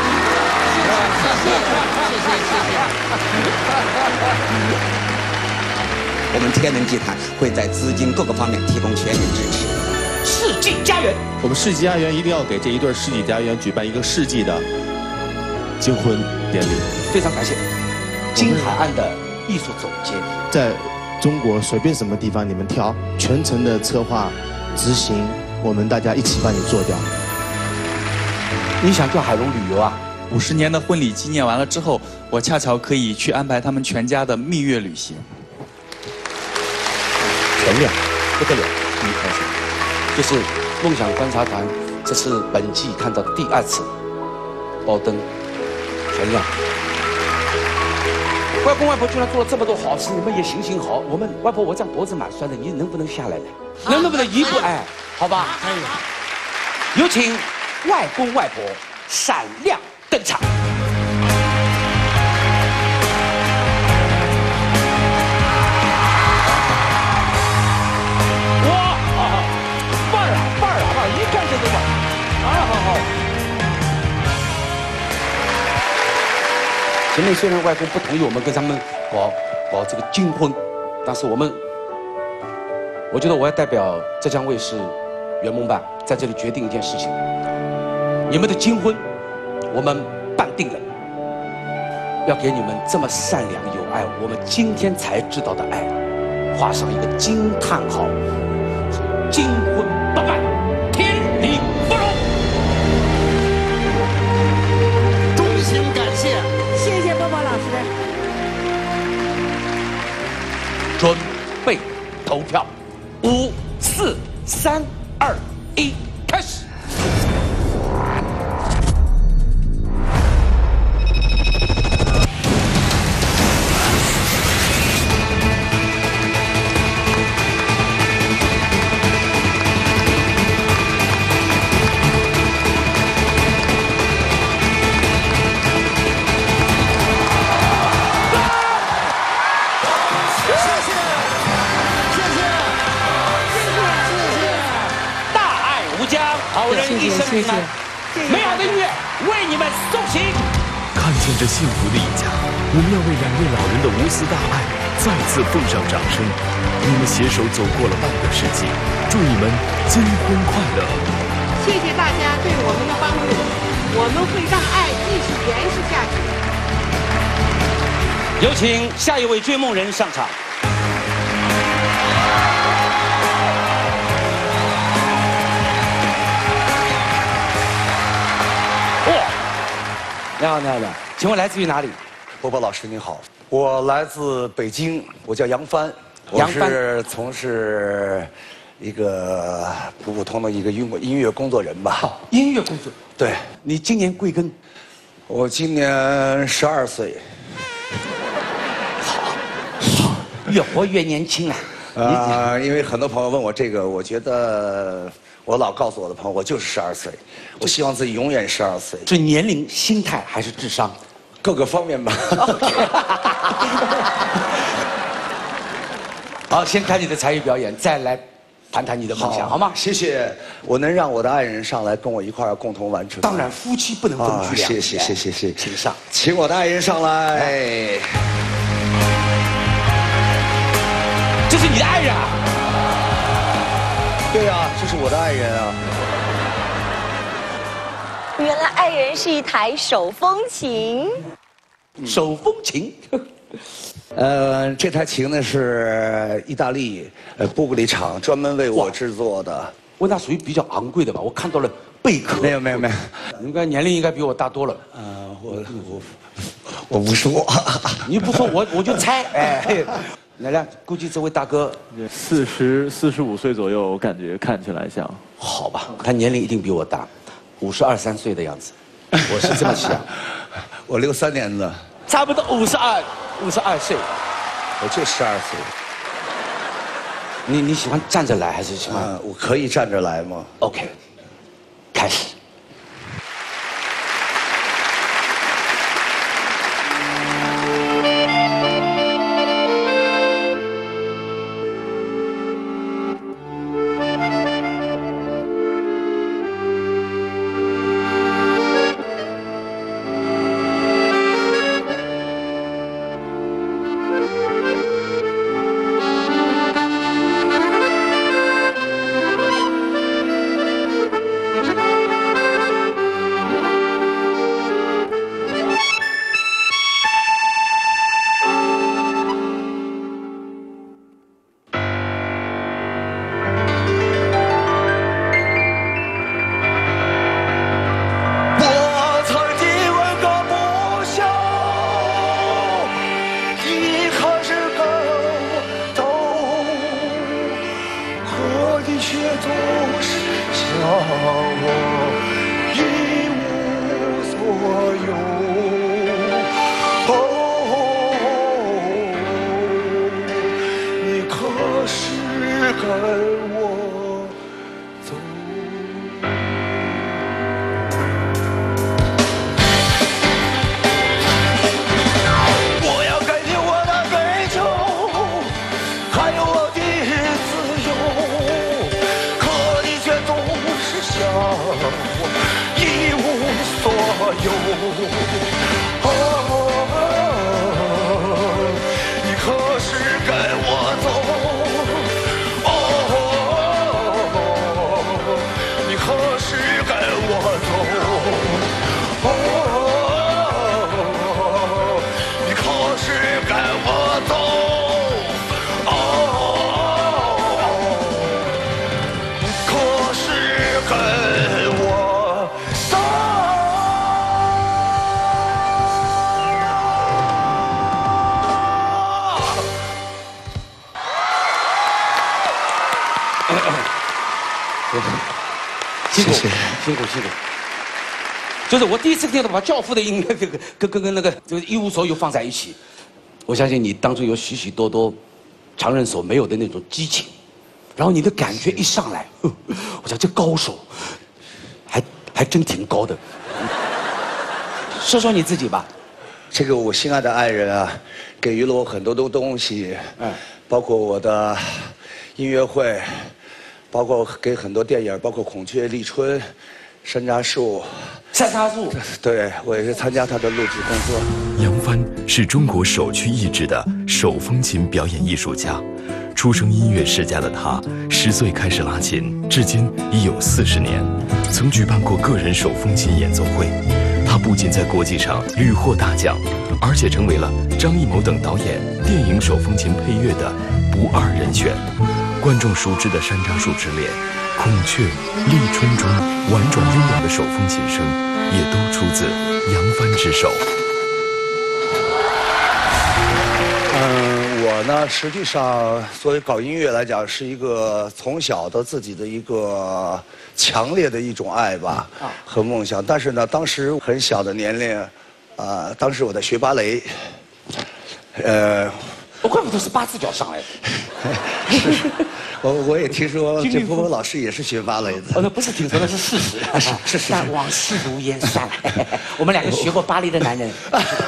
我们天人集团会在资金各个方面提供全面支持。 世纪佳缘， 我们世纪佳缘一定要给这一对世纪佳缘举办一个世纪的金婚典礼。 非常感谢金海岸的艺术总监， 在中国随便什么地方你们挑，全程的策划执行，我们大家一起帮你做掉。 你想叫海龙旅游啊 ？50年的婚礼纪念完了之后，我恰巧可以去安排他们全家的蜜月旅行。 全亮，不得了！就是梦想观察团，这是本季看到的第2次包灯全亮。外公外婆居然做了这么多好事，你们也行行好。我们外婆，我这样脖子蛮酸的，你能不能下来呢？能不能移步？哎，好吧。可以。有请外公外婆闪亮登场。前面虽然外公不同意我们跟他们搞这个金婚，但是我觉得我要代表浙江卫视圆梦办在这里决定一件事情：你们的金婚我们办定了， 要给你们这么善良有爱，我们今天才知道的爱，画上一个惊叹号。金婚不办，天理不容。 衷心感谢， 谢谢波波老师。 准备投票，5、4、3、2、1，开始。好人一生平安，美好的音乐为你们送行。 看见这幸福的一家，我们要为2位老人的无私大爱再次奉上掌声。你们携手走过了半个世纪，祝你们金婚快乐！ 谢谢大家对我们的帮助，我们会让爱继续延续下去。 有请下一位追梦人上场。你好，你好，你好，请问来自于哪里？ 波波老师您好，我来自北京，我叫杨帆，我是从事一个普通的一个音乐工作人吧。 音乐工作？ 对。 你今年贵庚？ 我今年12岁。 好，越活越年轻啊！ 因为很多朋友问我这个，我觉得我老告诉我的朋友，我就是12岁，我希望自己永远12岁。 是年龄、心态还是智商？ 各个方面吧。 好，先看你的才艺表演，再来谈谈你的梦想，好吗？ 谢谢。我能让我的爱人上来跟我一块儿共同完成。 当然，夫妻不能分居两地。 谢谢， 请上， 请我的爱人上来。 这是你的爱人啊？ 对啊，这是我的爱人啊。 原来爱人是一台手风琴。 手风琴。 这台琴呢是意大利布格里厂专门为我制作的。 那属于比较昂贵的吧？我看到了贝壳。 没有。 应该年龄应该比我大多了。 我不说。 你不说我就猜。哎，奶亮，估计这位大哥 45岁左右，我感觉看起来像。 好吧，他年龄一定比我大，52、53岁的样子。我是这么想。 我63年的。 差不多52岁， 我就12岁。 你喜欢站着来还是喜欢？ 我可以站着来吗 ？OK， 开始。 辛苦辛苦辛苦。就是我第一次听到把《教父》的音乐跟那个就是一无所有放在一起，我相信你当中有许许多多常人所没有的那种激情，然后你的感觉一上来，我想这高手还真挺高的。说说你自己吧。 这个我心爱的爱人啊，给予了我很多的东西，包括我的音乐会，包括给很多电影，包括《孔雀立春》、《山楂树》。 山楂树。 对，我也是参加他的录制工作。 杨帆是中国首屈一指的手风琴表演艺术家，出生音乐世家的他，10岁开始拉琴，至今已有40年，曾举办过个人手风琴演奏会。他不仅在国际上屡获大奖，而且成为了张艺谋等导演电影手风琴配乐的不二人选。观众熟知的《山楂树之恋》、《孔雀》、《立春》中婉转悠扬的手风琴声，也都出自杨帆之手。 我呢，实际上作为搞音乐来讲，是一个从小的自己的一个强烈的一种爱吧和梦想。但是呢，当时很小的年龄，当时我在学芭蕾， 怪不得是8字脚上来的。 我也听说郑国峰老师也是学芭蕾的。 那不是听说，那是事实。是。但往事如烟算了。我们2个学过芭蕾的男人。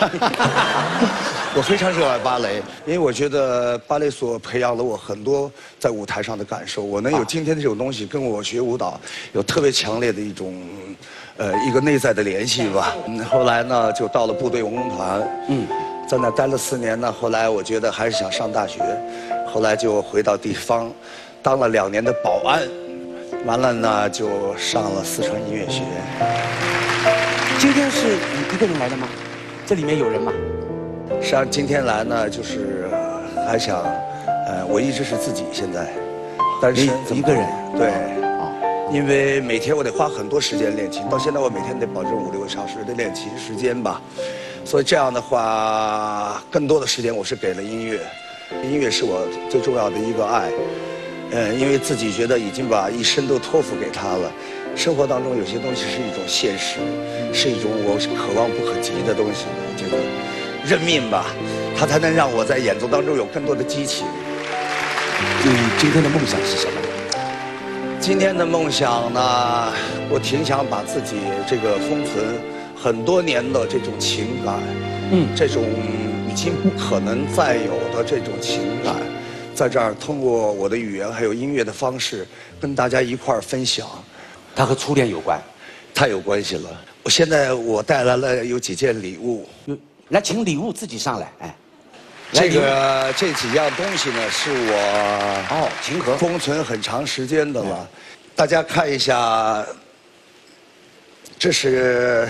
我非常热爱芭蕾，因为我觉得芭蕾所培养了我很多在舞台上的感受。我能有今天的这种东西，跟我学舞蹈有特别强烈的一种，一个内在的联系吧。后来呢，就到了部队文工团，在那待了4年呢。后来我觉得还是想上大学，后来就回到地方，当了2年的保安，完了呢就上了四川音乐学院。 今天是你一个人来的吗？这里面有人吗？ 实际上今天来呢，就是还想，我一直是自己现在，单身一个人。 对，因为每天我得花很多时间练琴，到现在我每天得保证5、6个小时的练琴时间吧，所以这样的话，更多的时间我是给了音乐，音乐是我最重要的一个爱，因为自己觉得已经把一生都托付给他了，生活当中有些东西是一种现实，是一种我可望不可及的东西，我觉得。认命吧，它才能让我在演奏当中有更多的激情。 你今天的梦想是什么？ 今天的梦想呢，我挺想把自己这个封存很多年的这种情感，这种已经不可能再有的这种情感，在这儿通过我的语言还有音乐的方式，跟大家一块儿分享。 它和初恋有关？ 太有关系了。现在我带来了有几件礼物。 来，请礼物自己上来。 这几样东西呢，是我琴盒封存很长时间的了。大家看一下，这是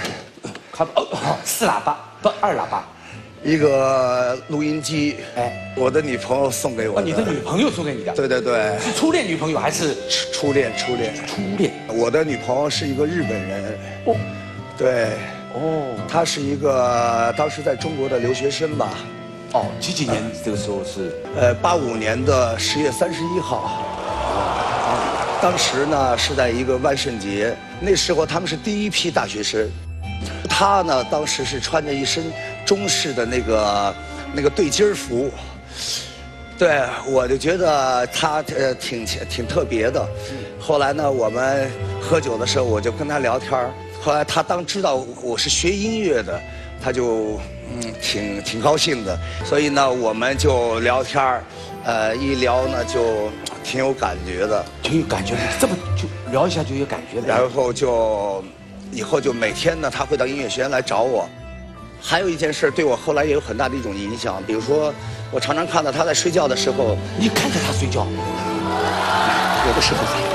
4喇叭不2喇叭， 一个录音机。我的女朋友送给我的。 你的女朋友送给你的？对。是初恋女朋友还是初恋？初恋。我的女朋友是一个日本人。对。他是一个当时在中国的留学生吧。 几年这个时候是 ？85年的10月31号。当时呢是在一个万圣节，那时候他们是第一批大学生。他呢当时是穿着一身中式的那个对襟服。对，我就觉得他挺特别的。后来呢，我们喝酒的时候，我就跟他聊天。后来他当知道我是学音乐的，他就挺高兴的，所以呢我们就聊天一聊呢就挺有感觉的， 挺有感觉的，这么就聊一下就有感觉的。 然后以后就每天呢他会到音乐学院来找我。还有一件事对我后来也有很大的一种影响，比如说我常常看到他在睡觉的时候， 你看着他睡觉， 有的时候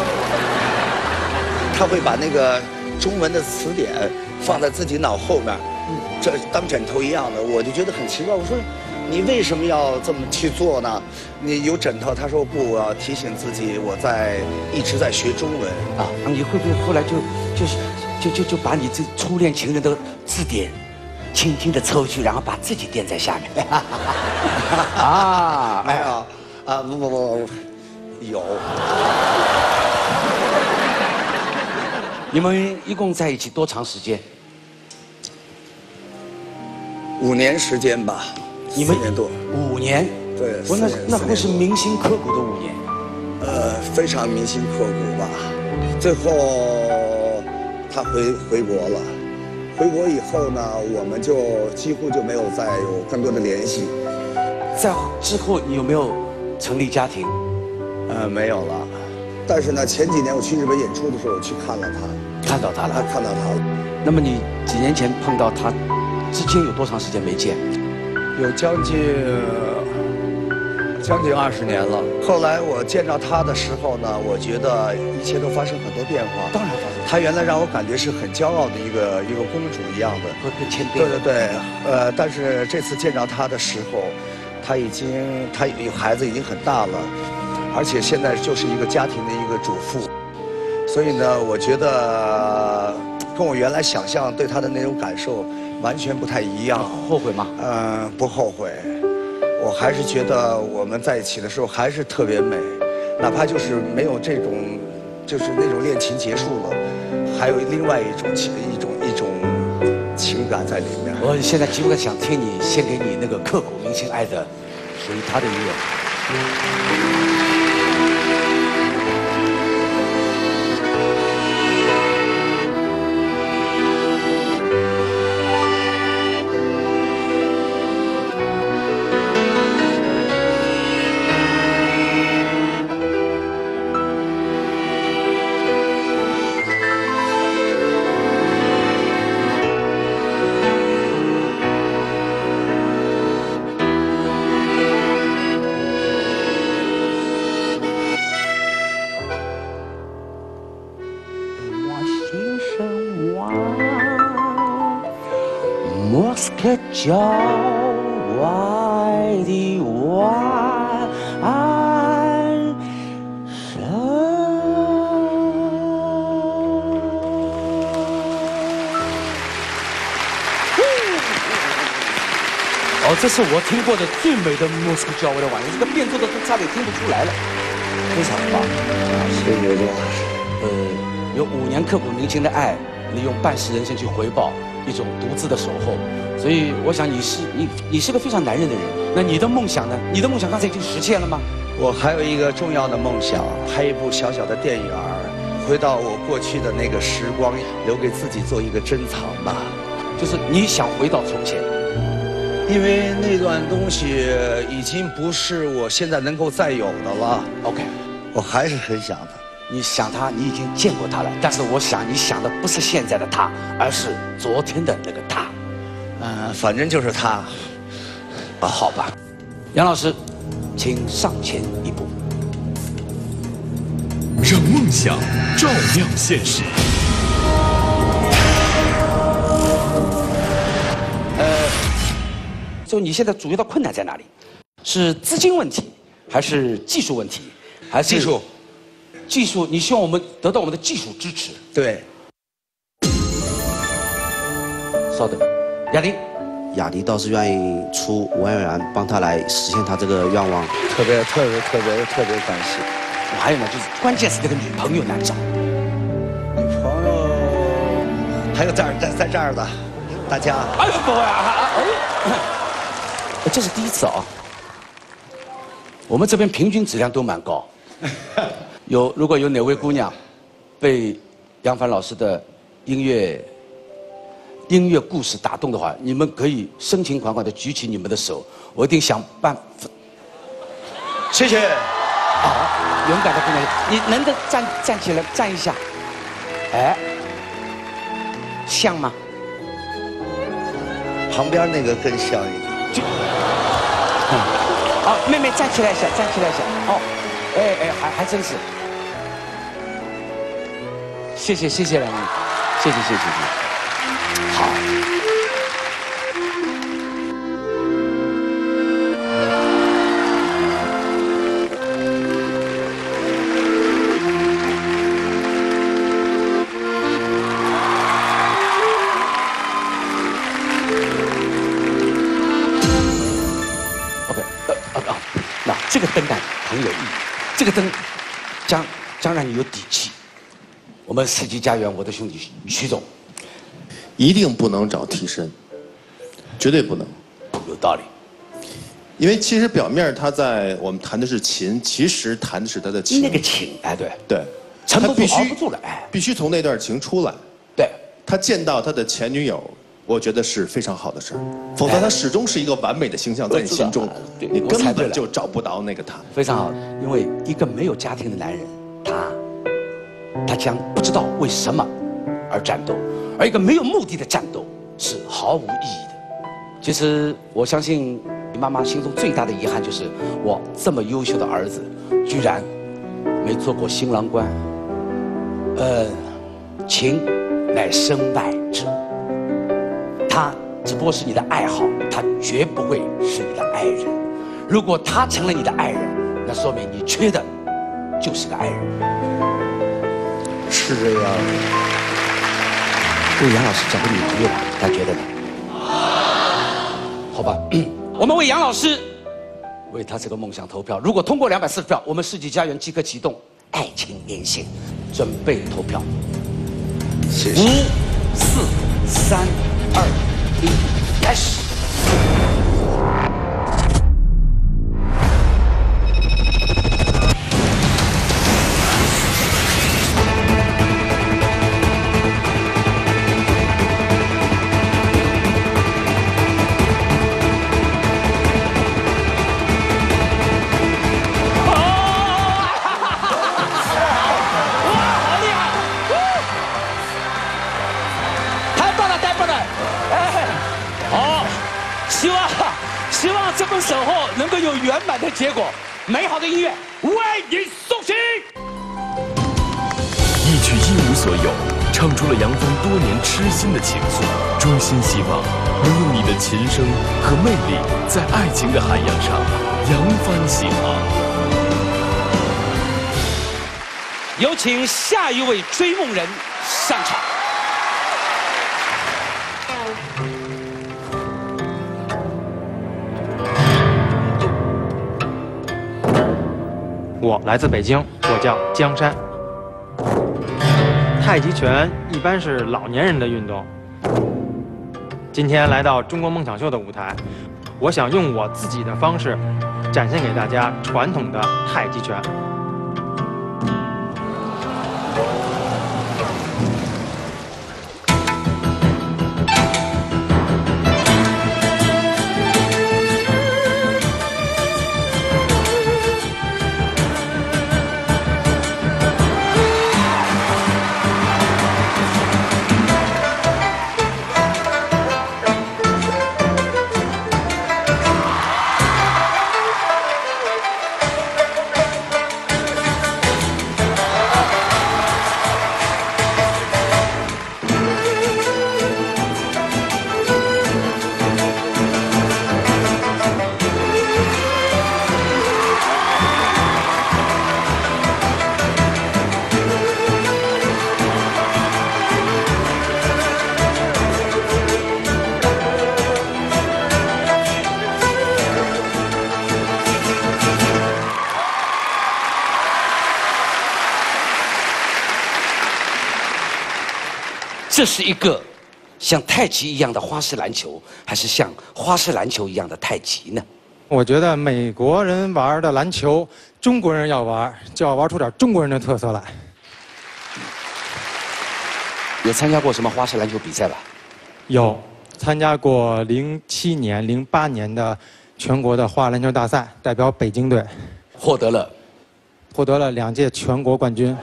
他会把那个中文的词典放在自己脑后面，这当枕头一样的，我就觉得很奇怪。我说，你为什么要这么去做呢？你有枕头？他说不，我要提醒自己，我一直在学中文啊。 你会不会后来就把你这初恋情人的字典轻轻的抽去，然后把自己垫在下面？ 没有不，有。 你们一共在一起多长时间 ？5年时间吧。 你们 4年多。 5年。 对。 那会是铭心刻骨的5年。 非常铭心刻骨吧。最后他回国了，回国以后呢，我们就几乎就没有再有更多的联系。 在之后你有没有成立家庭？ 没有了。但是呢，前几年我去日本演出的时候，我去看了他， 看到他了， 看到他了。 那么你几年前碰到他，之间有多长时间没见？ 有将近20年了。后来我见到他的时候呢，我觉得一切都发生很多变化。 当然发生。 他原来让我感觉是很骄傲的一个公主一样的， 很谦卑。 对。但是这次见到他的时候，他有孩子已经很大了。而且现在就是一个家庭的一个主妇，所以呢，我觉得跟我原来想象对她的那种感受完全不太一样。 后悔吗？ 不后悔，我还是觉得我们在一起的时候还是特别美，哪怕就是没有这种，就是那种恋情结束了，还有另外一种情感在里面。 我现在极不想听你献给你那个刻骨铭心爱的属于他的音乐。莫斯科郊外的晚安声。这是我听过的最美的莫斯科郊外的晚上，这个变奏的都差点听不出来了，非常棒。 谢谢刘老师。 有5年刻骨铭心的爱，你用半世人生去回报一种独自的守候，所以我想你是个非常男人的人。那你的梦想呢？你的梦想刚才已经实现了吗？ 我还有一个重要的梦想，拍一部小小的电影回到我过去的那个时光，留给自己做一个珍藏吧。 就是你想回到从前， 因为那段东西已经不是我现在能够再有的了。 OK， 我还是很想他。 你想他，你已经见过他了，但是我想你想的不是现在的他，而是昨天的那个他。 反正就是他。 好吧，杨老师，请上前一步， 让梦想照亮现实。 就你现在主要的困难在哪里？是资金问题，还是技术问题，还是技术，你希望我们得到我们的技术支持。 对。 稍等，雅迪。 雅迪倒是愿意出5万元帮他来实现他这个愿望。 特别感谢。 还有呢，就是关键是这个女朋友难找。 女朋友还有在这儿的，大家。 哎呦不会啊！这是第一次啊。我们这边平均质量都蛮高。如果有哪位姑娘被杨帆老师的音乐故事打动的话，你们可以深情款款地举起你们的手，我一定想办法。 谢谢。 好，勇敢的姑娘，你能够站起来站一下，哎，像吗？ 旁边那个更像一点。 好，妹妹站起来一下，站起来一下。哦，还真是。谢谢两位，谢谢。好。OK， 那这个灯杆很有意义，这个灯将让你有底气。 我们世纪佳缘，我的兄弟徐总， 一定不能找替身，绝对不能。 有道理。 因为其实表面他在我们弹的是琴，其实弹的是他的情。 那个情，哎，对对， 沉不住， 他必须熬不住了，哎， 必须从那段情出来。 对， 他见到他的前女友，我觉得是非常好的事儿，否则他始终是一个完美的形象在你心中，你根本就找不到那个他。 非常好，因为一个没有家庭的男人，他将不知道为什么而战斗，而一个没有目的的战斗是毫无意义的。其实我相信你妈妈心中最大的遗憾就是我这么优秀的儿子，居然没做过新郎官。情乃身外之物，他只不过是你的爱好，他绝不会是你的爱人。如果他成了你的爱人，那说明你缺的就是个爱人。 是这样的。 为杨老师找个女朋友吧，大家觉得呢？好吧，我们为杨老师，为他这个梦想投票。如果通过240票，我们世纪佳缘即刻启动爱情连线，准备投票。5、4、3、2、1，开始。希望这份守候能够有圆满的结果，美好的音乐为你送行。 一曲一无所有，唱出了杨帆多年痴心的情愫。衷心希望能用你的琴声和魅力，在爱情的海洋上扬帆起航。 有请下一位追梦人上场。 我来自北京，我叫江山。太极拳一般是老年人的运动。今天来到中国梦想秀的舞台，我想用我自己的方式展现给大家传统的太极拳。 这是一个像太极一样的花式篮球，还是像花式篮球一样的太极呢？ 我觉得美国人玩的篮球，中国人要玩，就要玩出点中国人的特色来。 有参加过什么花式篮球比赛吧？ 有参加过07年、08年的全国的花式篮球大赛，代表北京队， 获得了 2届全国冠军。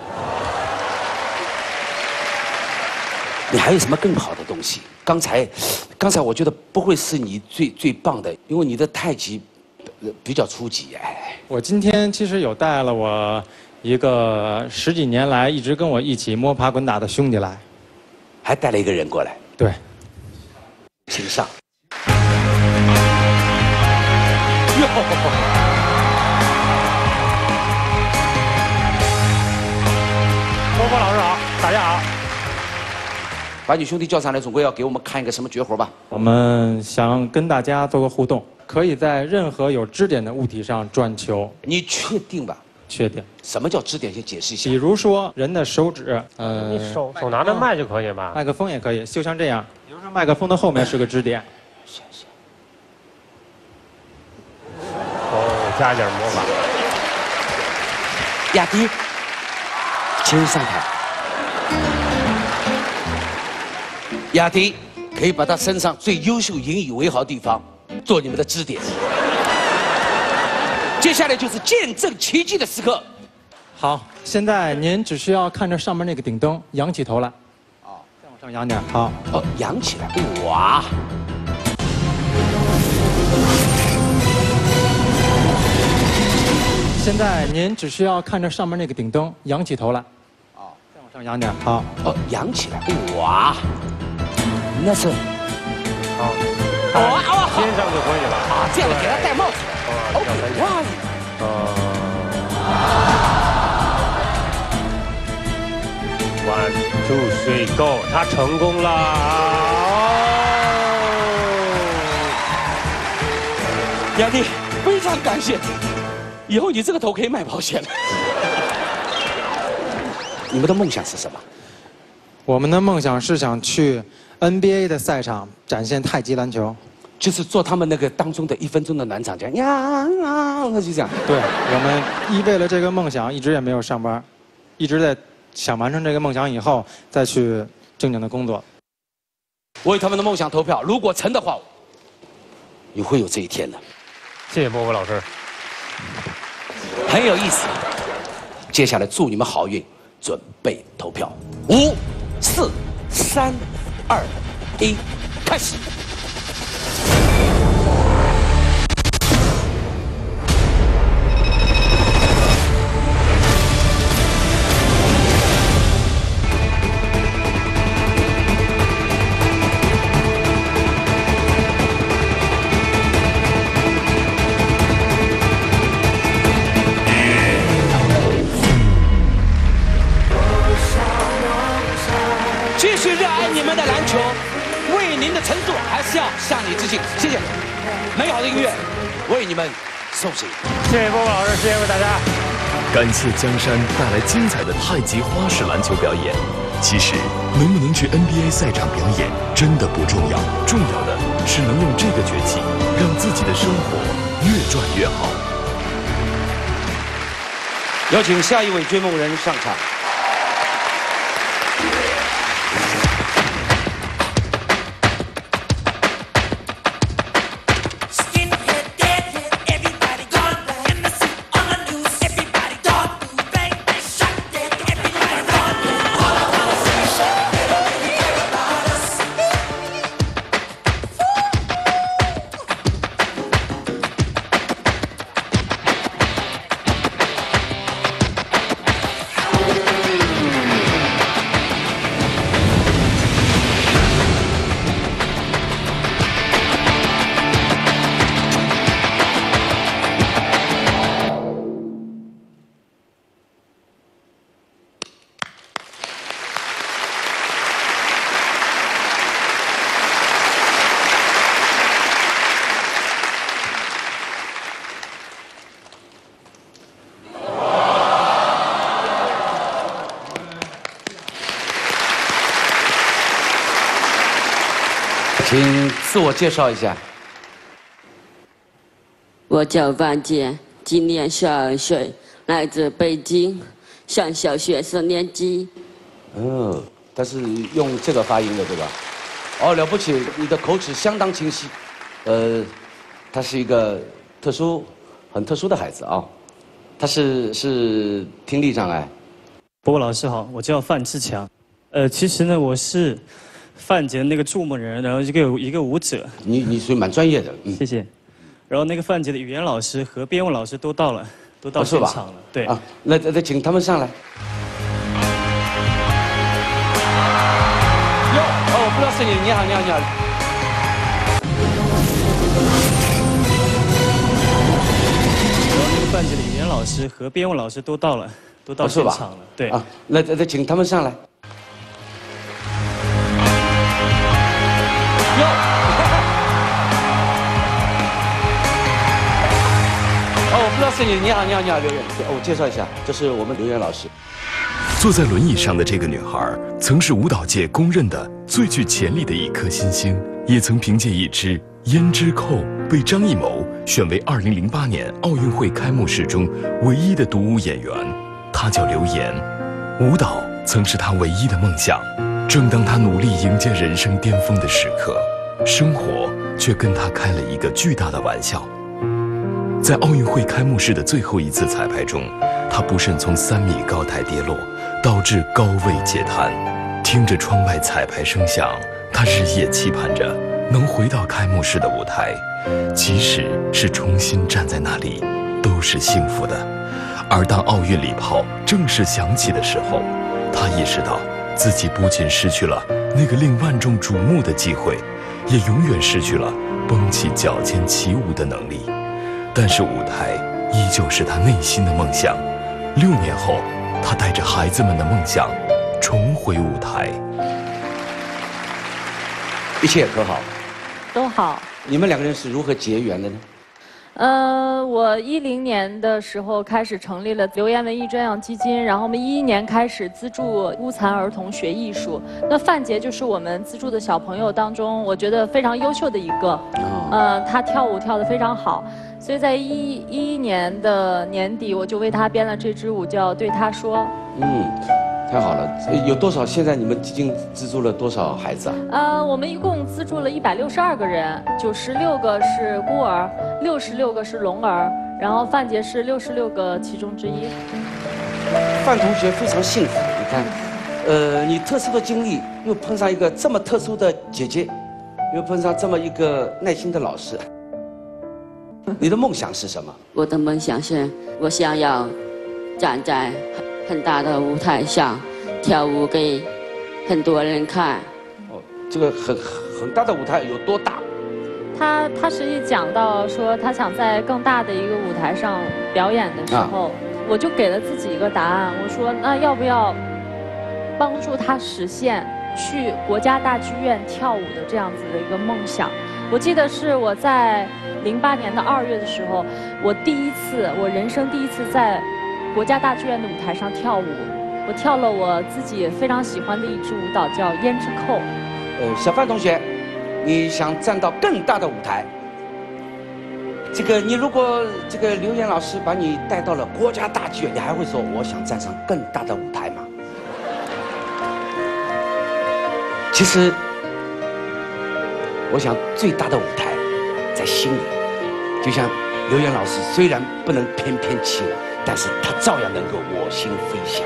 你还有什么更好的东西？刚才我觉得不会是你最棒的，因为你的太极比较初级哎。 我今天其实有带了我一个10几年来一直跟我一起摸爬滚打的兄弟来， 还带了一个人过来。 对， 请上。哟， 波波老师好，大家好。 把你兄弟叫上来，总归要给我们看一个什么绝活吧？ 我们想跟大家做个互动，可以在任何有支点的物体上转球。 你确定吧？ 缺点。 什么叫支点？先解释一下。 比如说人的手指， 你手拿着麦就可以吧？ 麦克风也可以，就像这样。比如说麦克风的后面是个支点。 哦，加一点魔法。 雅迪，请你上台。雅迪可以把他身上最优秀、引以为豪的地方做你们的支点。接下来就是见证奇迹的时刻。 好，现在您只需要看着上面那个顶灯，仰起头来。哦，再往上仰点。好。 哦，仰起来。哇！ 现在您只需要看着上面那个顶灯，仰起头来。哦，再往上仰点。好。 哦，仰起来。哇！那是。 好。肩上就可以了。 啊，这样给他戴帽子。OK， 哇。 One, two, three, go！ 他成功了。 雅迪，非常感谢。以后你这个头可以卖保险了。你们的梦想是什么？ 我们的梦想是想去 NBA 的赛场展现太极篮球。 就是做他们那个当中的1分钟的暖场，这样呀，就这样。 对，我们为了这个梦想，一直也没有上班，一直在想完成这个梦想以后，再去正经的工作。 为他们的梦想投票，如果成的话，你会有这一天的。 谢谢波波老师， 很有意思。接下来祝你们好运，准备投票。5、4、3、2、1，开始。继续热爱你们的篮球，为您的成就还是要向你致敬。谢谢，美好的音乐为你们送行。 谢谢波波老师，谢谢大家。 感谢江山带来精彩的太极花式篮球表演。其实，能不能去 NBA 赛场表演真的不重要，重要的是能用这个崛起让自己的生活越转越好。 有请下一位追梦人上场。请自我介绍一下。 我叫范杰，今年12岁，来自北京，上小学4年级。 他是用这个发音的，对吧？哦，了不起，你的口齿相当清晰。他是一个很特殊的孩子啊。他是听力障碍。 波波老师好，我叫范志强。其实呢，我是范杰的那个筑梦人，然后一个舞者。 你属于蛮专业的， 谢谢。然后那个范杰的语言老师和编舞老师都到了，都到现场了。对啊， 那请他们上来。哟，哦，不知道是你好。然后那个范杰的语言老师和编舞老师都到了，都到现场了。对啊， 那请他们上来。 老师你好，刘源，我介绍一下，这是我们刘源老师。 坐在轮椅上的这个女孩，曾是舞蹈界公认的最具潜力的一颗新星，也曾凭借一支《胭脂扣》被张艺谋选为2008年奥运会开幕式中唯一的独舞演员。她叫刘岩，舞蹈曾是她唯一的梦想。正当她努力迎接人生巅峰的时刻，生活却跟她开了一个巨大的玩笑。在奥运会开幕式的最后一次彩排中，她不慎从3米高台跌落，导致高位截瘫。听着窗外彩排声响，她日夜期盼着能回到开幕式的舞台，即使是重新站在那里，都是幸福的。而当奥运礼炮正式响起的时候，她意识到自己不仅失去了那个令万众瞩目的机会，也永远失去了绷起脚尖起舞的能力。但是舞台依旧是她内心的梦想。6年后，她带着孩子们的梦想重回舞台。 一切可好？ 都好。 你们2个人是如何结缘的呢？ 我10年的时候开始成立了刘岩文艺专项基金，然后我们11年开始资助孤残儿童学艺术。那范杰就是我们资助的小朋友当中，我觉得非常优秀的一个。他跳舞跳得非常好，所以在11年的年底，我就为他编了这支舞，叫《对他说》。 太好了，有多少？现在你们基金资助了多少孩子啊？ 我们一共资助了162个人，96个是孤儿，66个是聋儿，然后范杰是66个其中之一。 范同学非常幸福，你看，你特殊的经历，又碰上一个这么特殊的姐姐，又碰上这么一个耐心的老师。你的梦想是什么？ 我的梦想是，我想要站在很大的舞台上跳舞给很多人看。 这个很大的舞台有多大？ 他实际讲到说，他想在更大的一个舞台上表演的时候，我就给了自己一个答案，我说那要不要帮助他实现去国家大剧院跳舞的这样子的一个梦想？我记得是我在08年的2月的时候，我人生第一次在国家大剧院的舞台上跳舞，我跳了我自己非常喜欢的一支舞蹈，叫《胭脂扣》。 小范同学，你想站到更大的舞台？你如果刘岩老师把你带到了国家大剧院，你还会说我想站上更大的舞台吗？其实，我想最大的舞台在心里，就像刘岩老师虽然不能翩翩起舞，但是他照样能够我心飞翔。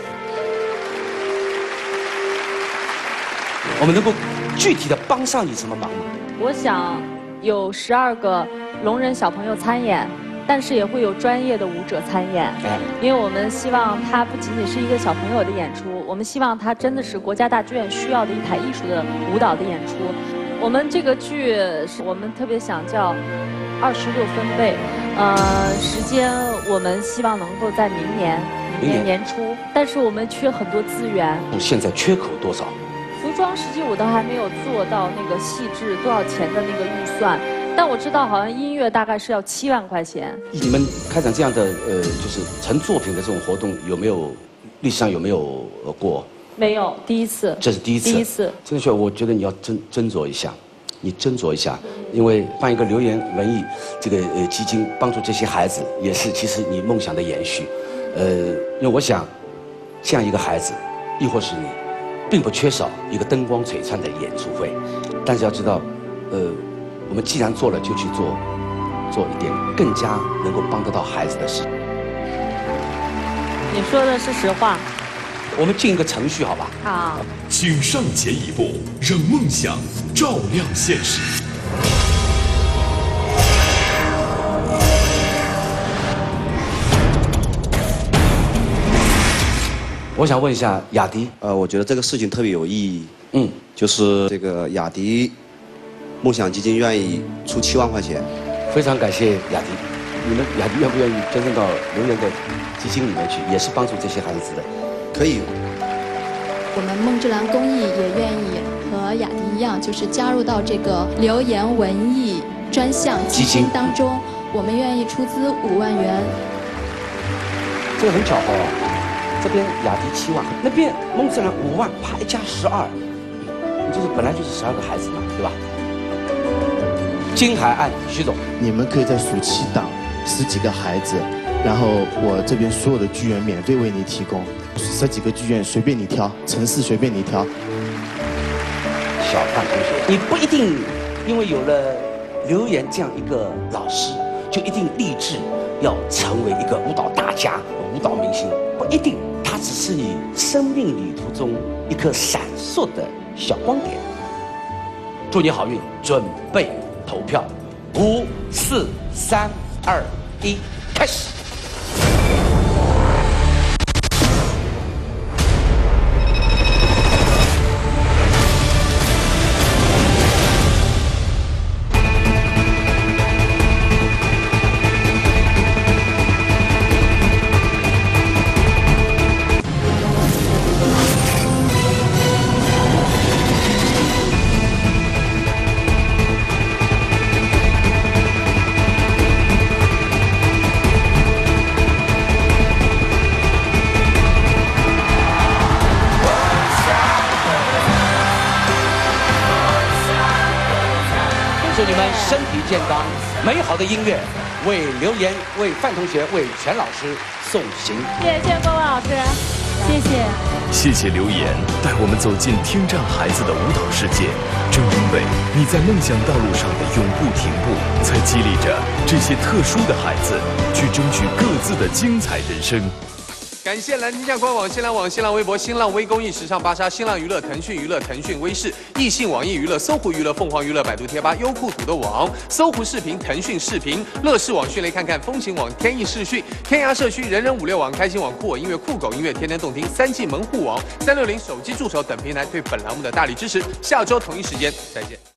我们能够具体的帮上你什么忙吗？ 我想有12个聋人小朋友参演，但是也会有专业的舞者参演。因为我们希望它不仅仅是一个小朋友的演出，我们希望它真的是国家大剧院需要的一台艺术的舞蹈的演出。我们这个剧是我们特别想叫26分贝，时间我们希望能够在明年年初，但是我们缺很多资源。 现在缺口多少？ 服装实际我都还没有做到那个细致多少钱的那个预算，但我知道好像音乐大概是要7万块钱。 你们开展这样的就是成作品的这种活动，有没有历史上有没有过？ 没有，第一次。 这是第一次。第一次。郑雪，我觉得你要斟酌一下，你斟酌一下，因为办一个刘岩文艺这个基金，帮助这些孩子，也是其实你梦想的延续。因为我想，这样一个孩子，亦或是你，并不缺少一个灯光璀璨的演出会，但是要知道，我们既然做了，就去做一点更加能够帮得到孩子的事。 你说的是实话。 我们进一个程序，好吧？ 好。 请上前一步，让梦想照亮现实。 我想问一下雅迪， 我觉得这个事情特别有意义。就是这个雅迪梦想基金愿意出7万块钱， 非常感谢雅迪。你们雅迪愿不愿意捐赠到刘岩的基金里面去，也是帮助这些孩子的？ 可以。 我们梦之蓝公益也愿意和雅迪一样，就是加入到这个刘岩文艺专项基金当中。 我们愿意出资5万元。 这个很巧合哦，这边雅迪7万，那边孟自然5万，啪一加12，就是本来就是12个孩子嘛，对吧？金海岸徐总， 你们可以在暑期档10几个孩子，然后我这边所有的剧院免费为你提供，10几个剧院随便你挑，城市随便你挑。 小范同学，你不一定因为有了刘岩这样一个老师，就一定立志要成为一个舞蹈大家、舞蹈明星，不一定，他只是你生命旅途中一颗闪烁的小光点。祝你好运，准备投票，5、4、3、2、1，开始。祝你们身体健康，美好的音乐为刘岩、为范同学、为全老师送行。 谢谢郭文老师，谢谢。 谢谢刘岩带我们走进听障孩子的舞蹈世界。正因为你在梦想道路上的永不停步，才激励着这些特殊的孩子去争取各自的精彩人生。 感谢蓝天下官网、新浪网、新浪微博、新浪微公益、时尚芭莎、新浪娱乐、腾讯娱乐、腾讯微视、易信网易娱乐、搜狐娱乐、凤凰娱乐、百度贴吧、优酷土豆网、搜狐视频、腾讯视频、乐视网、迅雷看看、风行网、天翼视讯、天涯社区、人人56网、开心网、酷我音乐、酷狗音乐、天天动听、3G 门户网、360手机助手等平台对本栏目的大力支持。下周同一时间再见。